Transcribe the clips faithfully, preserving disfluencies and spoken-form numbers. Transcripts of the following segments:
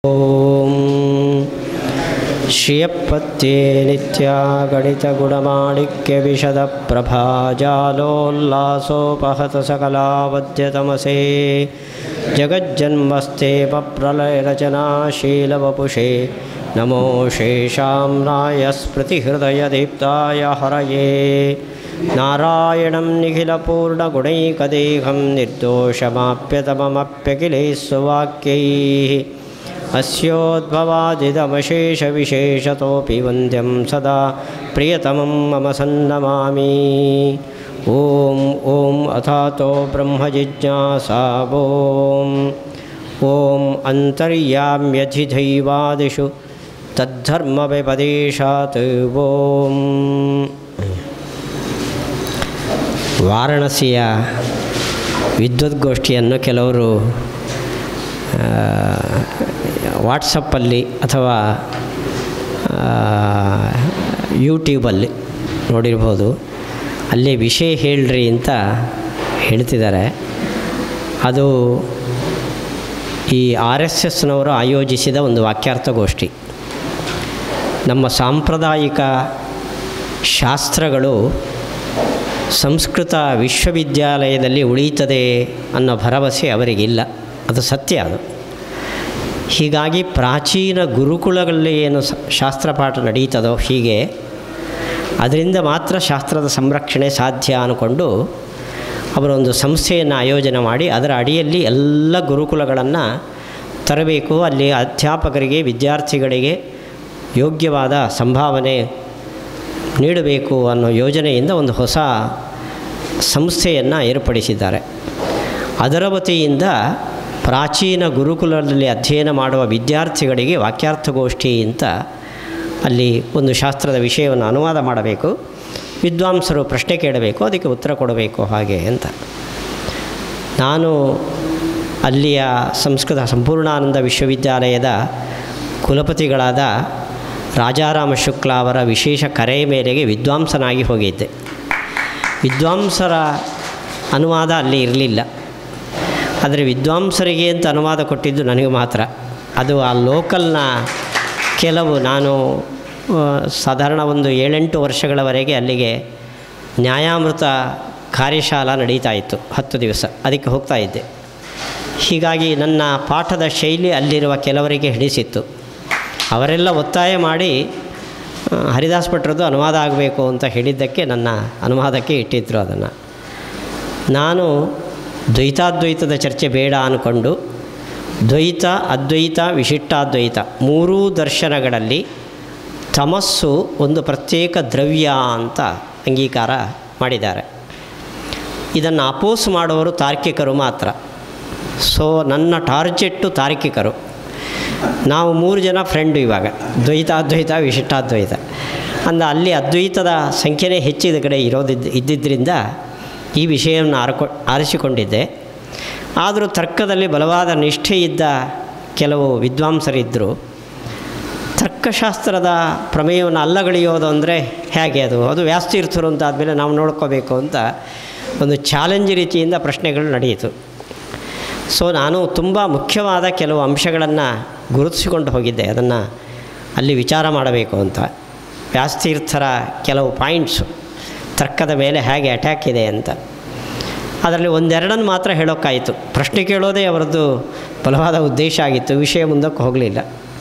ಓಂ ಶ್ರಿಯಪತ್ಯೆ ನಿತ್ಯ ಗಣಿತ ಗುಣಮಾಣಿಕ್ಯ ವಿಶದ ಪ್ರಭಾಜಾಲೋಲ್ಲಾಸೋಪಹತ ಸಕಲಾವದ್ಯತಮಸೇ ಜಗಜ್ಜನ್ಮಸ್ತೆ ಪ್ರಲಯ ರಚನಾಶೀಲವಪುಷೇ ನಮೋ ಶೇಷಾಂನಾಯ ಸ್ಮೃತಿಹೃದಯ ದೀಪ್ತಾಯ ಹರಯೇ ನಾರಾಯಣಂ ನಿಖಿಲಪೂರ್ಣಗುಣೈಕದೇಹಂ ನಿರ್ದೋಷಮಾಪ್ಯತಮಮಪ್ಯಖಿಲೇಸ್ಸುವಾಕ್ಯೈಃ ಅಸ್ಯೋದ್ಭವಾದಿದಮಶೇಷವಿಶೇಷತೋಪಿ ವಂದ್ಯಂ ಸದಾ ಪ್ರಿಯತಮಂ ಮಮ ಸನ್ನಮಾಮಿ. ಓಂ ಓಂ ಅಥಾತೋ ಬ್ರಹ್ಮಜಿಜ್ಞಾಸಾ ಓಂ ಓಂ ಅಂತರ್ಯಾಮ್ಯಧಿದೈವಾದಿಷು ತದ್ಧರ್ಮವ್ಯಪದೇಶಾತ್. ಓಂ ವಾರಣಾಸಿಯ ವಿದ್ವದ್ಗೋಷ್ಠಿಯನ್ನು ಕೆಲವರು ವಾಟ್ಸಪ್ಪಲ್ಲಿ ಅಥವಾ ಯೂಟ್ಯೂಬಲ್ಲಿ ನೋಡಿರ್ಬೋದು. ಅಲ್ಲಿ ವಿಷಯ ಹೇಳ್ರಿ ಅಂತ ಹೇಳ್ತಿದ್ದಾರೆ. ಅದು ಈ ಆರ್ ಎಸ್ ಎಸ್ನವರು ಆಯೋಜಿಸಿದ ಒಂದು ವಾಕ್ಯಾರ್ಥಗೋಷ್ಠಿ. ನಮ್ಮ ಸಾಂಪ್ರದಾಯಿಕ ಶಾಸ್ತ್ರಗಳು ಸಂಸ್ಕೃತ ವಿಶ್ವವಿದ್ಯಾಲಯದಲ್ಲಿ ಉಳಿಯುತ್ತದೆ ಅನ್ನೋ ಭರವಸೆ ಅವರಿಗಿಲ್ಲ. ಅದು ಸತ್ಯ. ಅದು ಹೀಗಾಗಿ ಪ್ರಾಚೀನ ಗುರುಕುಲಗಳಲ್ಲಿ ಏನು ಶಾಸ್ತ್ರಪಾಠ ನಡೀತದೋ ಹೀಗೆ ಅದರಿಂದ ಮಾತ್ರ ಶಾಸ್ತ್ರದ ಸಂರಕ್ಷಣೆ ಸಾಧ್ಯ ಅಂದ್ಕೊಂಡು ಅವರೊಂದು ಸಂಸ್ಥೆಯನ್ನು ಆಯೋಜನೆ ಮಾಡಿ ಅದರ ಅಡಿಯಲ್ಲಿ ಎಲ್ಲ ಗುರುಕುಲಗಳನ್ನು ತರಬೇಕು, ಅಲ್ಲಿ ಅಧ್ಯಾಪಕರಿಗೆ ವಿದ್ಯಾರ್ಥಿಗಳಿಗೆ ಯೋಗ್ಯವಾದ ಸಂಭಾವನೆ ನೀಡಬೇಕು ಅನ್ನೋ ಯೋಜನೆಯಿಂದ ಒಂದು ಹೊಸ ಸಂಸ್ಥೆಯನ್ನು ಏರ್ಪಡಿಸಿದ್ದಾರೆ. ಅದರ ವತಿಯಿಂದ ಪ್ರಾಚೀನ ಗುರುಕುಲದಲ್ಲಿ ಅಧ್ಯಯನ ಮಾಡುವ ವಿದ್ಯಾರ್ಥಿಗಳಿಗೆ ವಾಕ್ಯಾರ್ಥಗೋಷ್ಠಿ ಅಂತ ಅಲ್ಲಿ ಒಂದು ಶಾಸ್ತ್ರದ ವಿಷಯವನ್ನು ಅನುವಾದ ಮಾಡಬೇಕು, ವಿದ್ವಾಂಸರು ಪ್ರಶ್ನೆ ಕೇಳಬೇಕು, ಅದಕ್ಕೆ ಉತ್ತರ ಕೊಡಬೇಕು ಹಾಗೆ ಅಂತ. ನಾನು ಅಲ್ಲಿಯ ಸಂಸ್ಕೃತ ಸಂಪೂರ್ಣಾನಂದ ವಿಶ್ವವಿದ್ಯಾಲಯದ ಕುಲಪತಿಗಳಾದ ರಾಜಾರಾಮ ಶುಕ್ಲ ಅವರ ವಿಶೇಷ ಕರೆಯ ಮೇರೆಗೆ ವಿದ್ವಾಂಸನಾಗಿ ಹೋಗಿದ್ದೆ. ವಿದ್ವಾಂಸರ ಅನುವಾದ ಅಲ್ಲಿ ಇರಲಿಲ್ಲ, ಆದರೆ ವಿದ್ವಾಂಸರಿಗೆ ಅಂತ ಅನುವಾದ ಕೊಟ್ಟಿದ್ದು ನನಗೆ ಮಾತ್ರ. ಅದು ಆ ಲೋಕಲ್ನ ಕೆಲವು ನಾನು ಸಾಧಾರಣ ಒಂದು ಏಳೆಂಟು ವರ್ಷಗಳವರೆಗೆ ಅಲ್ಲಿಗೆ ನ್ಯಾಯಾಮೃತ ಕಾರ್ಯಶಾಲಾ ನಡೀತಾ ಇತ್ತು, ಹತ್ತು ದಿವಸ ಅದಕ್ಕೆ ಹೋಗ್ತಾ ಇದ್ದೆ. ಹೀಗಾಗಿ ನನ್ನ ಪಾಠದ ಶೈಲಿ ಅಲ್ಲಿರುವ ಕೆಲವರಿಗೆ ಹಿಡಿಸಿತ್ತು. ಅವರೆಲ್ಲ ಒತ್ತಾಯ ಮಾಡಿ ಹರಿದಾಸ್ ಭಟ್ರದ್ದು ಅನುವಾದ ಆಗಬೇಕು ಅಂತ ಹೇಳಿದ್ದಕ್ಕೆ ನನ್ನ ಅನುವಾದಕ್ಕೆ ಇಟ್ಟಿದ್ದರು ಅದನ್ನು. ನಾನು ದ್ವೈತಾದ್ವೈತದ ಚರ್ಚೆ ಬೇಡ ಅಂದ್ಕೊಂಡು ದ್ವೈತ ಅದ್ವೈತ ವಿಶಿಷ್ಟಾದ್ವೈತ ಮೂರೂ ದರ್ಶನಗಳಲ್ಲಿ ತಮಸ್ಸು ಒಂದು ಪ್ರತ್ಯೇಕ ದ್ರವ್ಯ ಅಂತ ಅಂಗೀಕಾರ ಮಾಡಿದ್ದಾರೆ. ಇದನ್ನು ಅಪೋಸ್ ಮಾಡುವವರು ತಾರ್ಕಿಕರು ಮಾತ್ರ. ಸೊ ನನ್ನ ಟಾರ್ಗೆಟ್ಟು ತಾರ್ಕಿಕರು. ನಾವು ಮೂರು ಜನ ಫ್ರೆಂಡು ಇವಾಗ, ದ್ವೈತಾದ್ವೈತ ವಿಶಿಷ್ಟಾದ್ವೈತ ಅಂದ. ಅಲ್ಲಿ ಅದ್ವೈತದ ಸಂಖ್ಯೆನೇ ಹೆಚ್ಚಿದ ಕಡೆ ಇರೋದಿದ್ದು ಇದ್ದಿದ್ದರಿಂದ ಈ ವಿಷಯವನ್ನು ಆರ್ಕೊ ಆರಿಸಿಕೊಂಡಿದ್ದೆ. ಆದರೂ ತರ್ಕದಲ್ಲಿ ಬಲವಾದ ನಿಷ್ಠೆ ಇದ್ದ ಕೆಲವು ವಿದ್ವಾಂಸರಿದ್ದರು. ತರ್ಕಶಾಸ್ತ್ರದ ಪ್ರಮೇಯವನ್ನು ಅಲ್ಲಗಳೆಯೋದು ಅಂದರೆ ಹೇಗೆ, ಅದು ಅದು ವ್ಯಾಸತೀರ್ಥರು ಅಂತ ಆದಮೇಲೆ ನಾವು ನೋಡ್ಕೋಬೇಕು ಅಂತ ಒಂದು ಚಾಲೆಂಜ್ ರೀತಿಯಿಂದ ಪ್ರಶ್ನೆಗಳು ನಡೆಯಿತು. ಸೊ ನಾನು ತುಂಬ ಮುಖ್ಯವಾದ ಕೆಲವು ಅಂಶಗಳನ್ನು ಗುರುತಿಸಿಕೊಂಡು ಹೋಗಿದ್ದೆ, ಅದನ್ನು ಅಲ್ಲಿ ವಿಚಾರ ಮಾಡಬೇಕು ಅಂತ. ವ್ಯಾಸತೀರ್ಥರ ಕೆಲವು ಪಾಯಿಂಟ್ಸು ತರ್ಕದ ಮೇಲೆ ಹೇಗೆ ಅಟ್ಯಾಕ್ ಇದೆ ಅಂತ. ಅದರಲ್ಲಿ ಒಂದೆರಡನ್ನು ಮಾತ್ರ ಹೇಳೋಕ್ಕಾಯಿತು. ಪ್ರಶ್ನೆ ಕೇಳೋದೇ ಅವರದ್ದು ಬಲವಾದ ಉದ್ದೇಶ ಆಗಿತ್ತು, ವಿಷಯ ಮುಂದಕ್ಕೆ ಹೋಗಲಿಲ್ಲ.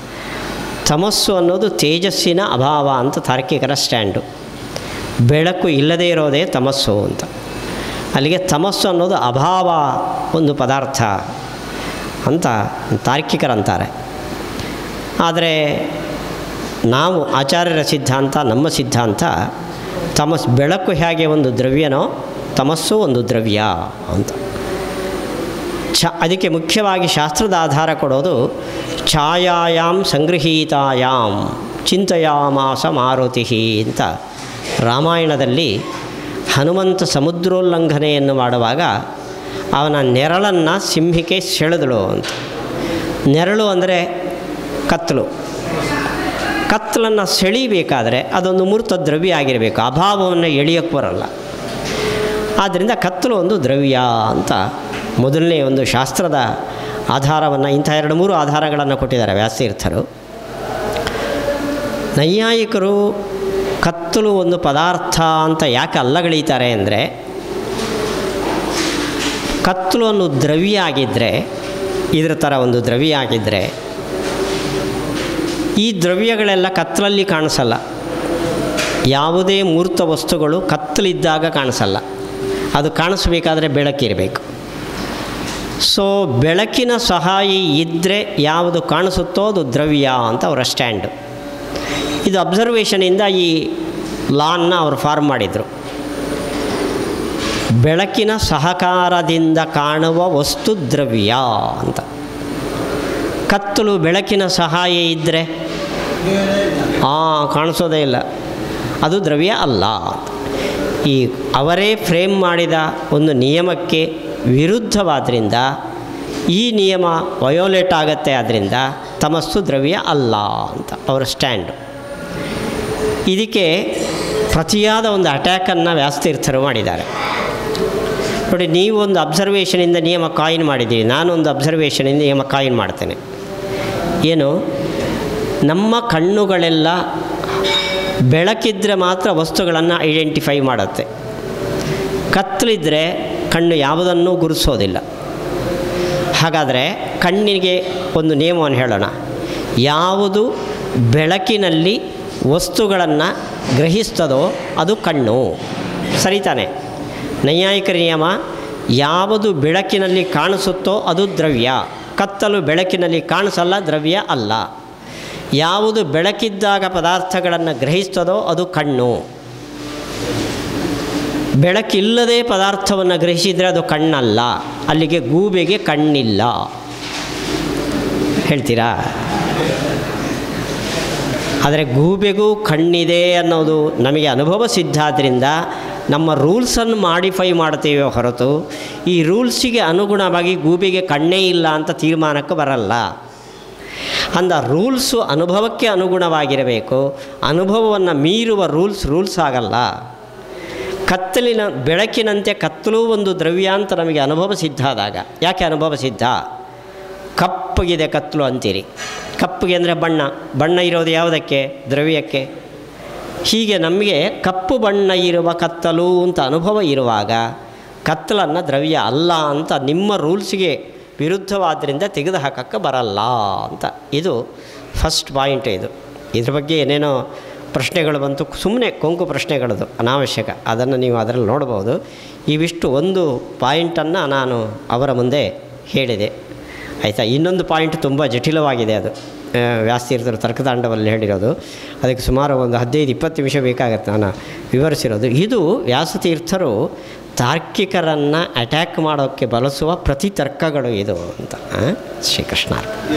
ತಮಸ್ಸು ಅನ್ನೋದು ತೇಜಸ್ಸಿನ ಅಭಾವ ಅಂತ ತಾರ್ಕಿಕರ ಸ್ಟ್ಯಾಂಡು. ಬೆಳಕು ಇಲ್ಲದೇ ಇರೋದೇ ತಮಸ್ಸು ಅಂತ. ಅಲ್ಲಿಗೆ ತಮಸ್ಸು ಅನ್ನೋದು ಅಭಾವ ಒಂದು ಪದಾರ್ಥ ಅಂತ ತಾರ್ಕಿಕರಂತಾರೆ. ಆದರೆ ನಾವು ಆಚಾರ್ಯರ ಸಿದ್ಧಾಂತ, ನಮ್ಮ ಸಿದ್ಧಾಂತ ತಮಸ್ ಬೆಳಕು ಹೇಗೆ ಒಂದು ದ್ರವ್ಯನೋ ತಮಸ್ಸು ಒಂದು ದ್ರವ್ಯ ಅಂತ. ಛ ಅದಕ್ಕೆ ಮುಖ್ಯವಾಗಿ ಶಾಸ್ತ್ರದ ಆಧಾರ ಕೊಡೋದು ಛಾಯಾಯಾಂ ಸಂಗೃಹೀತಾಯಾಂ ಚಿಂತಯಾಮಾಸ ಮಾರುತಿ ಅಂತ. ರಾಮಾಯಣದಲ್ಲಿ ಹನುಮಂತ ಸಮುದ್ರೋಲ್ಲಂಘನೆಯನ್ನು ಮಾಡುವಾಗ ಅವನ ನೆರಳನ್ನು ಸಿಂಹಿಕೆ ಸೆಳೆದಳು ಅಂತ. ನೆರಳು ಅಂದರೆ ಕತ್ತಲು. ಕತ್ತಲನ್ನು ಸೆಳೀಬೇಕಾದರೆ ಅದೊಂದು ಮೂರ್ತ ದ್ರವ್ಯ ಆಗಿರಬೇಕು, ಅಭಾವವನ್ನು ಎಳೆಯೋಕ್ಕೆ ಬರೋಲ್ಲ. ಆದ್ದರಿಂದ ಕತ್ತಲು ಒಂದು ದ್ರವ್ಯ ಅಂತ ಮೊದಲನೇ ಒಂದು ಶಾಸ್ತ್ರದ ಆಧಾರವನ್ನು, ಇಂಥ ಎರಡು ಮೂರು ಆಧಾರಗಳನ್ನು ಕೊಟ್ಟಿದ್ದಾರೆ ವ್ಯಾಸತೀರ್ಥರು. ನೈಯಾಯಿಕರು ಕತ್ತಲು ಒಂದು ಪದಾರ್ಥ ಅಂತ ಯಾಕೆ ಅಲ್ಲಗಳೀತಾರೆ ಅಂದರೆ, ಕತ್ತಲು ಅನ್ನೋ ದ್ರವ್ಯ ಆಗಿದ್ದರೆ, ಇದರ ಥರ ಒಂದು ದ್ರವ್ಯ ಆಗಿದ್ದರೆ, ಈ ದ್ರವ್ಯಗಳೆಲ್ಲ ಕತ್ತಲಲ್ಲಿ ಕಾಣಿಸಲ್ಲ. ಯಾವುದೇ ಮೂರ್ತ ವಸ್ತುಗಳು ಕತ್ತಲಿದ್ದಾಗ ಕಾಣಿಸಲ್ಲ. ಅದು ಕಾಣಿಸ್ಬೇಕಾದ್ರೆ ಬೆಳಕಿರಬೇಕು. ಸೊ ಬೆಳಕಿನ ಸಹಾಯ ಇದ್ದರೆ ಯಾವುದು ಕಾಣಿಸುತ್ತೋ ಅದು ದ್ರವ್ಯ ಅಂತ ಅವರ ಸ್ಟ್ಯಾಂಡು. ಇದು ಅಬ್ಸರ್ವೇಷನಿಂದ ಈ ಲಾನ್ನ ಅವರು ಫಾರ್ಮ್ ಮಾಡಿದರು. ಬೆಳಕಿನ ಸಹಕಾರದಿಂದ ಕಾಣುವ ವಸ್ತು ದ್ರವ್ಯ ಅಂತ. ಕತ್ತಲು ಬೆಳಕಿನ ಸಹಾಯ ಇದ್ದರೆ ಹಾಂ ಕಾಣಿಸೋದೇ ಇಲ್ಲ, ಅದು ದ್ರವ್ಯ ಅಲ್ಲ. ಈ ಅವರೇ ಫ್ರೇಮ್ ಮಾಡಿದ ಒಂದು ನಿಯಮಕ್ಕೆ ವಿರುದ್ಧವಾದ್ದರಿಂದ ಈ ನಿಯಮ ವಯೋಲೇಟ್ ಆಗುತ್ತೆ. ಆದ್ದರಿಂದ ತಮಸ್ಸು ದ್ರವ್ಯ ಅಲ್ಲ ಅಂತ ಅವರ ಸ್ಟ್ಯಾಂಡು. ಇದಕ್ಕೆ ಪ್ರತಿಯಾದ ಒಂದು ಅಟ್ಯಾಕನ್ನು ವ್ಯಾಸತೀರ್ಥರು ಮಾಡಿದ್ದಾರೆ. ನೋಡಿ, ನೀವೊಂದು ಅಬ್ಸರ್ವೇಷನಿಂದ ನಿಯಮ ಕಾಯಿನ್ ಮಾಡಿದ್ದೀವಿ, ನಾನೊಂದು ಅಬ್ಸರ್ವೇಷನಿಂದ ನಿಯಮ ಕಾಯಿನ್ ಮಾಡ್ತೇನೆ. ಏನು, ನಮ್ಮ ಕಣ್ಣುಗಳೆಲ್ಲ ಬೆಳಕಿದ್ರೆ ಮಾತ್ರ ವಸ್ತುಗಳನ್ನು ಐಡೆಂಟಿಫೈ ಮಾಡುತ್ತೆ. ಕತ್ತಲಿದ್ದರೆ ಕಣ್ಣು ಯಾವುದನ್ನೂ ಗುರುತಿಸೋದಿಲ್ಲ. ಹಾಗಾದರೆ ಕಣ್ಣಿಗೆ ಒಂದು ನಿಯಮವನ್ನು ಹೇಳೋಣ. ಯಾವುದು ಬೆಳಕಿನಲ್ಲಿ ವಸ್ತುಗಳನ್ನು ಗ್ರಹಿಸ್ತದೋ ಅದು ಕಣ್ಣು. ಸರಿ ತಾನೆ? ನೈಯಾಯಿಕರ ನಿಯಮ, ಯಾವುದು ಬೆಳಕಿನಲ್ಲಿ ಕಾಣಿಸುತ್ತೋ ಅದು ದ್ರವ್ಯ. ಕತ್ತಲು ಬೆಳಕಿನಲ್ಲಿ ಕಾಣಿಸಲ್ಲ, ದ್ರವ್ಯ ಅಲ್ಲ. ಯಾವುದು ಬೆಳಕಿದ್ದಾಗ ಪದಾರ್ಥಗಳನ್ನು ಗ್ರಹಿಸ್ತದೋ ಅದು ಕಣ್ಣು. ಬೆಳಕಿಲ್ಲದೆ ಪದಾರ್ಥವನ್ನು ಗ್ರಹಿಸಿದರೆ ಅದು ಕಣ್ಣಲ್ಲ. ಅಲ್ಲಿಗೆ ಗೂಬೆಗೆ ಕಣ್ಣಿಲ್ಲ. ಹೇಳ್ತೀರಾ? ಆದರೆ ಗೂಬೆಗೂ ಕಣ್ಣಿದೆ ಅನ್ನೋದು ನಮಗೆ ಅನುಭವ ಸಿದ್ಧ. ಆದ್ದರಿಂದ ನಮ್ಮ ರೂಲ್ಸನ್ನು ಮಾಡಿಫೈ ಮಾಡ್ತೀವಿ ಹೊರತು ಈ ರೂಲ್ಸಿಗೆ ಅನುಗುಣವಾಗಿ ಗೂಬೆಗೆ ಕಣ್ಣೇ ಇಲ್ಲ ಅಂತ ತೀರ್ಮಾನಕ್ಕೆ ಬರಲ್ಲ. ಅಂದ ರೂಲ್ಸು ಅನುಭವಕ್ಕೆ ಅನುಗುಣವಾಗಿರಬೇಕು. ಅನುಭವವನ್ನು ಮೀರುವ ರೂಲ್ಸ್ ರೂಲ್ಸ್ ಆಗಲ್ಲ. ಕತ್ತಲಿನ ಬೆಳಕಿನಂತೆ ಕತ್ತಲೂ ಒಂದು ದ್ರವ್ಯ ಅಂತ ನಮಗೆ ಅನುಭವ ಸಿದ್ಧ ಆದಾಗ. ಯಾಕೆ ಅನುಭವ ಸಿದ್ಧ? ಕಪ್ಪಗಿದೆ ಕತ್ತಲು ಅಂತೀರಿ. ಕಪ್ಪಗೆ ಅಂದರೆ ಬಣ್ಣ. ಬಣ್ಣ ಇರೋದು ಯಾವುದಕ್ಕೆ? ದ್ರವ್ಯಕ್ಕೆ. ಹೀಗೆ ನಮಗೆ ಕಪ್ಪು ಬಣ್ಣ ಇರುವ ಕತ್ತಲು ಅಂತ ಅನುಭವ ಇರುವಾಗ ಕತ್ತಲನ್ನು ದ್ರವ್ಯ ಅಲ್ಲ ಅಂತ ನಿಮ್ಮ ರೂಲ್ಸಿಗೆ ವಿರುದ್ಧವಾದ್ದರಿಂದ ತೆಗೆದು ಹಾಕೋಕ್ಕೆ ಬರಲ್ಲ ಅಂತ. ಇದು ಫಸ್ಟ್ ಪಾಯಿಂಟ್. ಇದು ಇದ್ರ ಬಗ್ಗೆ ಏನೇನೋ ಪ್ರಶ್ನೆಗಳು ಬಂತು, ಸುಮ್ಮನೆ ಕೊಂಕು ಪ್ರಶ್ನೆಗಳದು, ಅನಾವಶ್ಯಕ. ಅದನ್ನು ನೀವು ಅದರಲ್ಲಿ ನೋಡ್ಬೋದು. ಇವಿಷ್ಟು ಒಂದು ಪಾಯಿಂಟನ್ನು ನಾನು ಅವರ ಮುಂದೆ ಹೇಳಿದೆ. ಆಯಿತಾ? ಇನ್ನೊಂದು ಪಾಯಿಂಟ್ ತುಂಬ ಜಟಿಲವಾಗಿದೆ. ಅದು ವ್ಯಾಸತೀರ್ಥರು ತರ್ಕತಾಂಡವಲ್ಲಿ ಹೇಳಿರೋದು. ಅದಕ್ಕೆ ಸುಮಾರು ಒಂದು ಹದಿನೈದು ಇಪ್ಪತ್ತು ನಿಮಿಷ ಬೇಕಾಗತ್ತೆ ನಾನು ವಿವರಿಸಿರೋದು. ಇದು ವ್ಯಾಸತೀರ್ಥರು ತಾರ್ಕಿಕರನ್ನು ಅಟ್ಯಾಕ್ ಮಾಡೋಕ್ಕೆ ಬಳಸುವ ಪ್ರತಿ ತರ್ಕಗಳು ಇದು ಅಂತ. ಶ್ರೀಕೃಷ್ಣ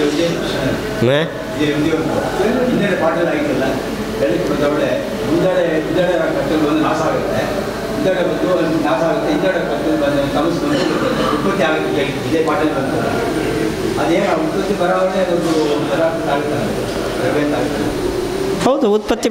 ಹೌದು. ಉತ್ಪತ್ತಿ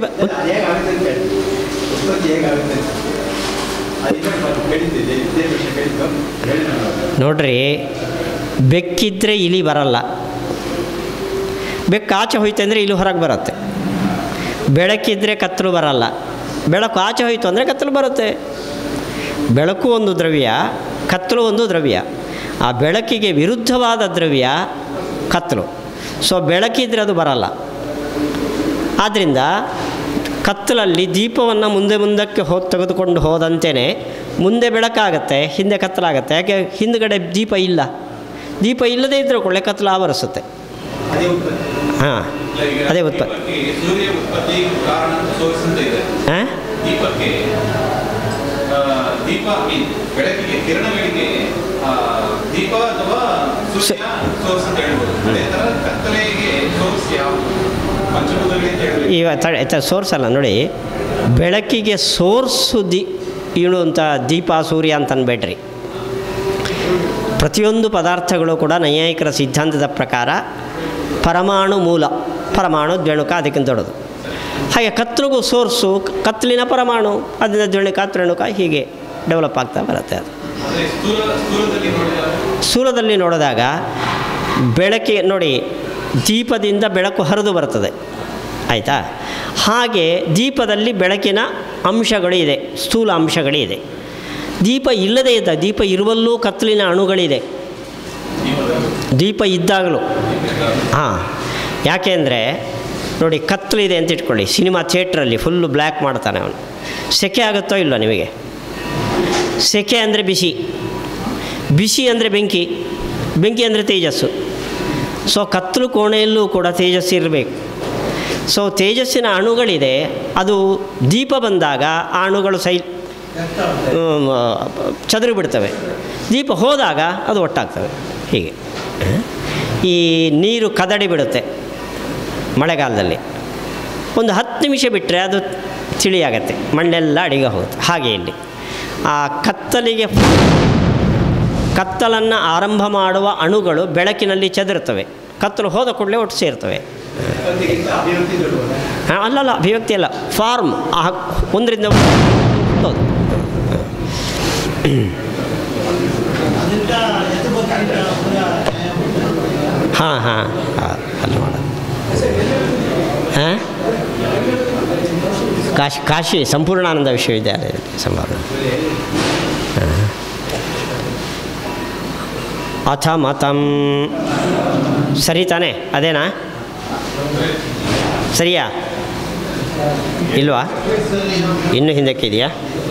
ನೋಡ್ರಿ, ಬೆಕ್ಕಿದ್ರೆ ಇಲಿ ಬರಲ್ಲ. ಬೆಕ್ಕು ಆಚೆ ಹೋಯ್ತು ಅಂದರೆ ಇಲಿ ಹೊರಗೆ ಬರುತ್ತೆ. ಬೆಳಕಿದ್ರೆ ಕತ್ತಲು ಬರಲ್ಲ. ಬೆಳಕು ಆಚೆ ಹೋಯಿತು ಅಂದರೆ ಕತ್ತಲು ಬರುತ್ತೆ. ಬೆಳಕು ಒಂದು ದ್ರವ್ಯ, ಕತ್ತಲು ಒಂದು ದ್ರವ್ಯ. ಆ ಬೆಳಕಿಗೆ ವಿರುದ್ಧವಾದ ದ್ರವ್ಯ ಕತ್ತಲು. ಸೊ ಬೆಳಕಿದ್ರೆ ಅದು ಬರಲ್ಲ. ಆದ್ದರಿಂದ ಕತ್ತಲಲ್ಲಿ ದೀಪವನ್ನು ಮುಂದೆ ಮುಂದಕ್ಕೆ ಹೋಗಿ ತೆಗೆದುಕೊಂಡು ಹೋದಂತೆಯೇ ಮುಂದೆ ಬೆಳಕಾಗತ್ತೆ, ಹಿಂದೆ ಕತ್ತಲಾಗತ್ತೆ. ಯಾಕೆ? ಹಿಂದುಗಡೆ ದೀಪ ಇಲ್ಲ. ದೀಪ ಇಲ್ಲದೇ ಇದ್ದರೆ ಕೊಳ್ಳೆ ಕತ್ತಲು ಆವರಿಸುತ್ತೆ. ಹಾಂ, ಅದೇ ಉತ್ಪತ್ತಿ. ಹಾಂ, ಇವ ಸೋರ್ಸ್ ಅಲ್ಲ ನೋಡಿ. ಬೆಳಕಿಗೆ ಸೋರ್ಸು ದಿ ಇಳುವಂಥ ದೀಪ ಸೂರ್ಯ ಅಂತ ಅನ್ಬೇಡ್ರಿ. ಪ್ರತಿಯೊಂದು ಪದಾರ್ಥಗಳು ಕೂಡ ನೈಯಾಯಿಕರ ಸಿದ್ಧಾಂತದ ಪ್ರಕಾರ ಪರಮಾಣು ಮೂಲ. ಪರಮಾಣು ದ್ವೇಣುಕ ಅದಕ್ಕಿಂತ ದೊಡ್ಡದು. ಹಾಗೆ ಕತ್ತಲಿಗೂ ಸೋರ್ಸು ಕತ್ತಲಿನ ಪರಮಾಣು, ಅದರಿಂದ ದ್ವೇಣುಕ ತ್ರೇಣುಕ ಹೀಗೆ ಡೆವಲಪ್ ಆಗ್ತಾ ಬರುತ್ತೆ. ಅದು ಸ್ಥೂಲದಲ್ಲಿ ನೋಡಿದಾಗ ಬೆಳಕಿ ನೋಡಿ, ದೀಪದಿಂದ ಬೆಳಕು ಹರಿದು ಬರ್ತದೆ, ಆಯಿತಾ? ಹಾಗೆ ದೀಪದಲ್ಲಿ ಬೆಳಕಿನ ಅಂಶಗಳು ಇದೆ, ಸ್ಥೂಲ ಅಂಶಗಳಿದೆ. ದೀಪ ಇಲ್ಲದೇ ಇದ್ದ, ದೀಪ ಇರುವಲ್ಲೂ ಕತ್ತಲಿನ ಅಣುಗಳಿದೆ ದೀಪ ಇದ್ದಾಗಲೂ. ಹಾಂ, ಯಾಕೆಂದರೆ ನೋಡಿ, ಕತ್ತಲಿದೆ ಅಂತ ಇಟ್ಕೊಳ್ಳಿ, ಸಿನಿಮಾ ಥಿಯೇಟ್ರಲ್ಲಿ ಫುಲ್ಲು ಬ್ಲ್ಯಾಕ್ ಮಾಡ್ತಾನೆ ಅವನು, ಸೆಕೆ ಆಗುತ್ತೋ ಇಲ್ಲೋ ನಿಮಗೆ? ಸೆಕೆ ಅಂದರೆ ಬಿಸಿ, ಬಿಸಿ ಅಂದರೆ ಬೆಂಕಿ, ಬೆಂಕಿ ಅಂದರೆ ತೇಜಸ್ಸು. ಸೊ ಕತ್ತಲು ಕೋಣೆಯಲ್ಲೂ ಕೂಡ ತೇಜಸ್ಸು ಇರಬೇಕು. ಸೊ ತೇಜಸ್ಸಿನ ಅಣುಗಳಿದೆ, ಅದು ದೀಪ ಬಂದಾಗ ಆ ಅಣುಗಳು ಸೈ ಚದುರಿ ಬಿಡ್ತವೆ, ದೀಪ ಹೋದಾಗ ಅದು ಒಟ್ಟಾಗ್ತವೆ. ಹೀಗೆ ಈ ನೀರು ಕದಡಿ ಬಿಡುತ್ತೆ ಮಳೆಗಾಲದಲ್ಲಿ, ಒಂದು ಹತ್ತು ನಿಮಿಷ ಬಿಟ್ಟರೆ ಅದು ತಿಳಿಯಾಗತ್ತೆ, ಮಣ್ಣೆಲ್ಲ ಅಡಿಗೆ ಹೋಗುತ್ತೆ. ಹಾಗೆ ಇಲ್ಲಿ ಆ ಕತ್ತಲಿಗೆ ಕತ್ತಲನ್ನು ಆರಂಭ ಮಾಡುವ ಅಣುಗಳು ಬೆಳಕಿನಲ್ಲಿ ಚದುರುತ್ತವೆ, ಕತ್ತಲು ಹೋದ ಕೂಡಲೇ ಒಟ್ಟು ಸೇರ್ತವೆ. ಅಲ್ಲಲ್ಲ, ಅಭಿವ್ಯಕ್ತಿ ಅಲ್ಲ, ಫಾರ್ಮ್ ಒಂದರಿಂದ ಹೌದು. ಹಾಂ ಹಾಂ ಅಲ್ಲಿ ಮಾಡೋದು. ಹಾಂ, ಕಾಶಿ ಕಾಶಿ ಸಂಪೂರ್ಣಾನಂದ ವಿಶ್ವವಿದ್ಯಾಲಯದಲ್ಲಿ ಸಂಭಾವನೆ. ಅಥ ಮತಂ ಸರಿ ತಾನೆ? ಅದೇನಾ? ಸರಿಯಾ ಇಲ್ವಾ? ಇನ್ನೂ ಹಿಂದಕ್ಕೆ ಇದೆಯಾ?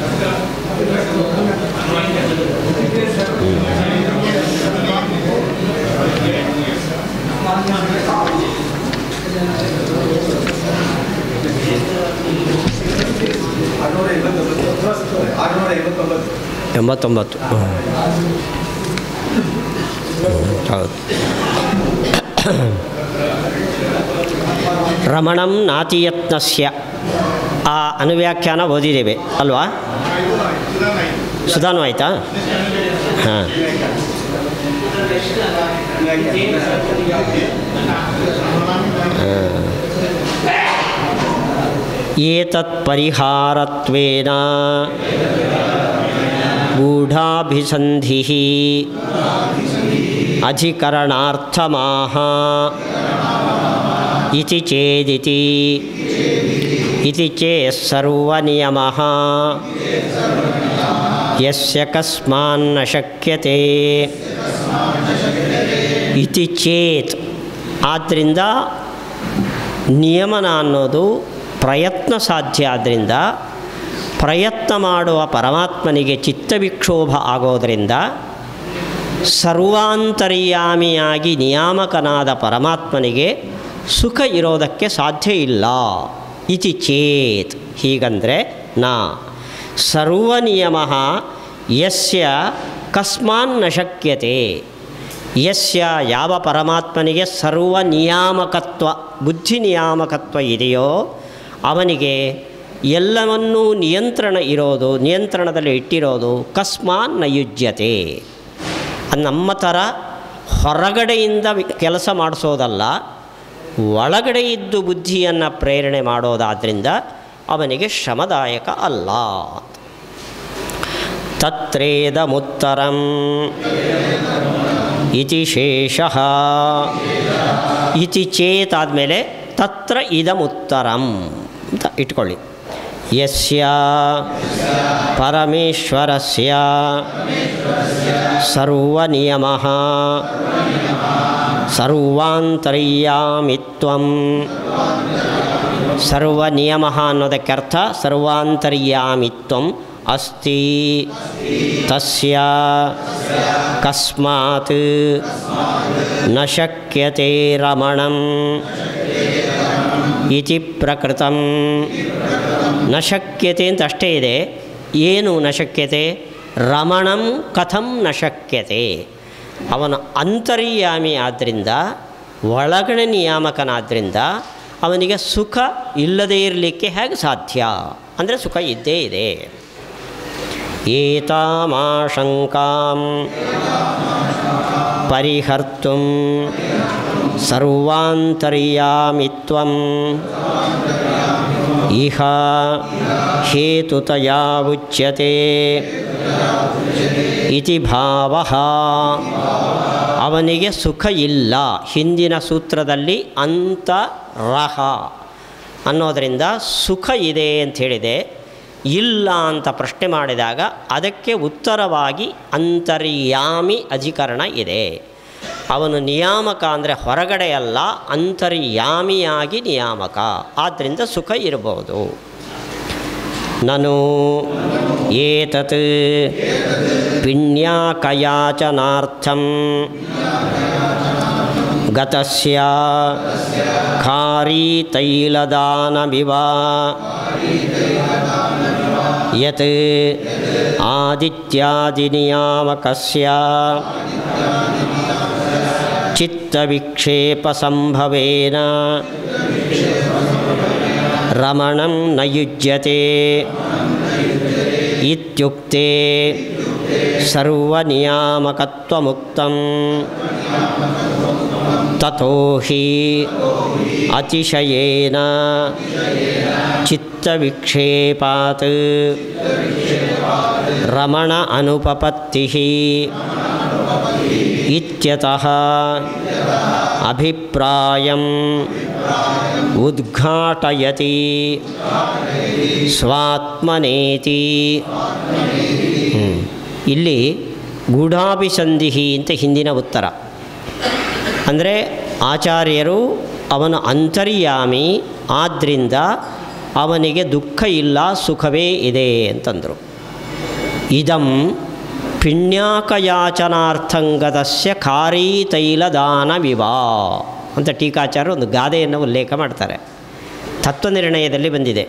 ಎಂಬತ್ತೊಂಬತ್ತು. ಹೌದು. ರಮಣಂ ನಾತಿಯತ್ನಸ್ಯ ಆ ಅನುವ್ಯಾಖ್ಯಾನ ಓದಿದ್ದೇವೆ ಅಲ್ವಾ? ಸುಧಾನು ಆಯಿತಾ? ಹಾಂ. ಏತತ್ ಪರಿಹಾರತ್ವೇನ ಗೂಢಾಭಿಸಂಧಿಃ ಅಧಿಕರಣಾರ್ಥಮಾಹ ಇತಿ ಚೇದಿತಿ ಇತಿ ಚೇತ್ ಸರ್ವನಿಯಮಃ ಯಸ್ಯ ಕಸ್ಮಾನ್ನ ಶಕ್ಯತೆ ಇತಿ ಚೇತ್. ಆದ್ದರಿಂದ ನಿಯಮನ ಅನ್ನೋದು ಪ್ರಯತ್ನ ಸಾಧ್ಯ. ಆದ್ದರಿಂದ ಪ್ರಯತ್ನ ಮಾಡುವ ಪರಮಾತ್ಮನಿಗೆ ಚಿತ್ತವಿಕ್ಷೋಭ ಆಗೋದರಿಂದ ಸರ್ವಾಂತರ್ಯಾಮಿಯಾಗಿ ನಿಯಾಮಕನಾದ ಪರಮಾತ್ಮನಿಗೆ ಸುಖ ಇರೋದಕ್ಕೆ ಸಾಧ್ಯ ಇಲ್ಲ. ಇತಿ ಚೇತ್, ಹೀಗಂದರೆ ನಾ ಸರ್ವನಿಯಮಃ ಯಸ್ಯ ಕಸ್ಮಾನ್ನ ಶಕ್ಯತೆ. ಯಸ್ಯ ಯಾವ ಪರಮಾತ್ಮನಿಗೆ ಸರ್ವ ನಿಯಾಮಕತ್ವ, ಬುದ್ಧಿ ನಿಯಾಮಕತ್ವ ಇದೆಯೋ ಅವನಿಗೆ ಎಲ್ಲವನ್ನೂ ನಿಯಂತ್ರಣ ಇರೋದು, ನಿಯಂತ್ರಣದಲ್ಲಿ ಇಟ್ಟಿರೋದು. ಕಸ್ಮಾನ್ ನ ಯುಜ್ಯತೆ, ನಮ್ಮ ಥರ ಹೊರಗಡೆಯಿಂದ ಕೆಲಸ ಮಾಡಿಸೋದಲ್ಲ, ಒಳಗಡೆ ಇದ್ದು ಬುದ್ಧಿಯನ್ನು ಪ್ರೇರಣೆ ಮಾಡೋದಾದ್ದರಿಂದ ಅವನಿಗೆ ಶ್ರಮದಾಯಕ ಅಲ್ಲ. ತತ್ರೇದಮುತ್ತರಂ ಇತಿ ಶೇಷಃ. ಇತಿ ಚೇತ್ ಆದಮೇಲೆ ತತ್ರ ಇದಮುತ್ತರಂ ಅಂತ ಇಟ್ಕೊಳ್ಳಿ. ಯಸ್ಯ ಪರಮೇಶ್ವರಸ್ಯ ಸರ್ವನಿಯಮಃ ಸರ್ವಾಂತರ್ಯಾಮಿತ್ವಂ. ಸರ್ವನಿಯಮಃ ಅನ್ನೋದಕ್ಕೆ ಅರ್ಥ ಸರ್ವಾಂತರ್ಯಾಮಿತ್ವಂ ಅಸ್ತಿ. ತಸ್ಯ ಕಸ್ಮಾತ್ ನ ಶಕ್ಯತೆ ರಮಣಂ ಇತಿ ಪ್ರಕೃತಂ. ನ ಶಕ್ಯತೆ ಅಂತ ಅಷ್ಟೇ ಇದೆ. ಏನು ನ ಶಕ್ಯತೆ? ರಮಣಂ ಕಥಂ ನ ಶಕ್ಯತೆ. ಅವನ ಅಂತರ್ಯಾಮಿ ಆದ್ದರಿಂದ, ಒಳಗಡೆ ನಿಯಾಮಕನಾದ್ದರಿಂದ ಅವನಿಗೆ ಸುಖ ಇಲ್ಲದೇ ಇರಲಿಕ್ಕೆ ಹೇಗೆ ಸಾಧ್ಯ? ಅಂದರೆ ಸುಖ ಇದ್ದೇ ಇದೆ. ಏತಾಮಾಶಂಕಾಂ ಪರಿಹರ್ತುಂ ಸರ್ವಾಂತರ್ಯಾಮಿತ್ವಂ ಇಹ ಹೇತುತಯಾ ಉಚ್ಯತೆ ಇತಿ ಭಾವಃ. ಅವನಿಗೆ ಸುಖ ಇಲ್ಲ. ಹಿಂದಿನ ಸೂತ್ರದಲ್ಲಿ ಅಂತರಹ ಅನ್ನೋದರಿಂದ ಸುಖ ಇದೆ ಅಂತ ಹೇಳಿದೆ. ಇಲ್ಲ ಅಂತ ಪ್ರಶ್ನೆ ಮಾಡಿದಾಗ ಅದಕ್ಕೆ ಉತ್ತರವಾಗಿ ಅಂತರ್ಯಾಮಿ ಅಧಿಕರಣ ಇದೆ. ಅವನು ನಿಯಾಮಕ ಅಂದರೆ ಹೊರಗಡೆ ಅಲ್ಲ, ಅಂತರ್ಯಾಮಿಯಾಗಿ ನಿಯಾಮಕ. ಆದ್ದರಿಂದ ಸುಖ ಇರಬಹುದು. ನನು ಏತತ್ ಪಿಣ್ಯಾಕಯಾಚನಾರ್ಥಂ ಗತಸ್ಯ ಖಾರೀ ತೈಲದಾನಮಿವ ಯತ್ ಆದಿತ್ಯಾದಿನಿಯಾಮಕಸ್ಯ ಚಿತ್ತವಿಕ್ಷೇಪಸಂಭವೇನ ರಮಣಂ ನ ಯುಜ್ಯತೆ ಇತ್ಯುಕ್ತೆ ಸರ್ವನಿಯಾಮಕತ್ವಮುಕ್ತಂ ತಥೋ ಹಿ ಅತಿಶಯೇನ ಚಿತ್ತವಿಕ್ಷೇಪಾತ್ ರಮಣ ಅನುಪಪತ್ತಿಃ ಇತ್ಯತಃ ಅಭಿಪ್ರಾಯಂ ಉದ್ಘಾಟಯತಿ ಸ್ವಾತ್ಮನೇತಿ. ಇಲ್ಲಿ ಗೂಢಾಭಿಸಂಧಿಹಿ ಅಂತ ಹಿಂದಿನ ಉತ್ತರ. ಅಂದರೆ ಆಚಾರ್ಯರು ಅವನು ಅಂತರ್ಯಾಮಿ, ಆದ್ದರಿಂದ ಅವನಿಗೆ ದುಃಖ ಇಲ್ಲ, ಸುಖವೇ ಇದೆ ಅಂತಂದರು. ಇದಂ ಪಿಣ್ಯಾಕಯಾಚನಾರ್ಥಂಗತಸ್ಯ ಖಾರೀ ತೈಲದಾನವಿವ ಅಂತ ಟೀಕಾಚಾರ್ಯರು ಒಂದು ಗಾದೆಯನ್ನು ಉಲ್ಲೇಖ ಮಾಡ್ತಾರೆ. ತತ್ವನಿರ್ಣಯದಲ್ಲಿ ಬಂದಿದೆ,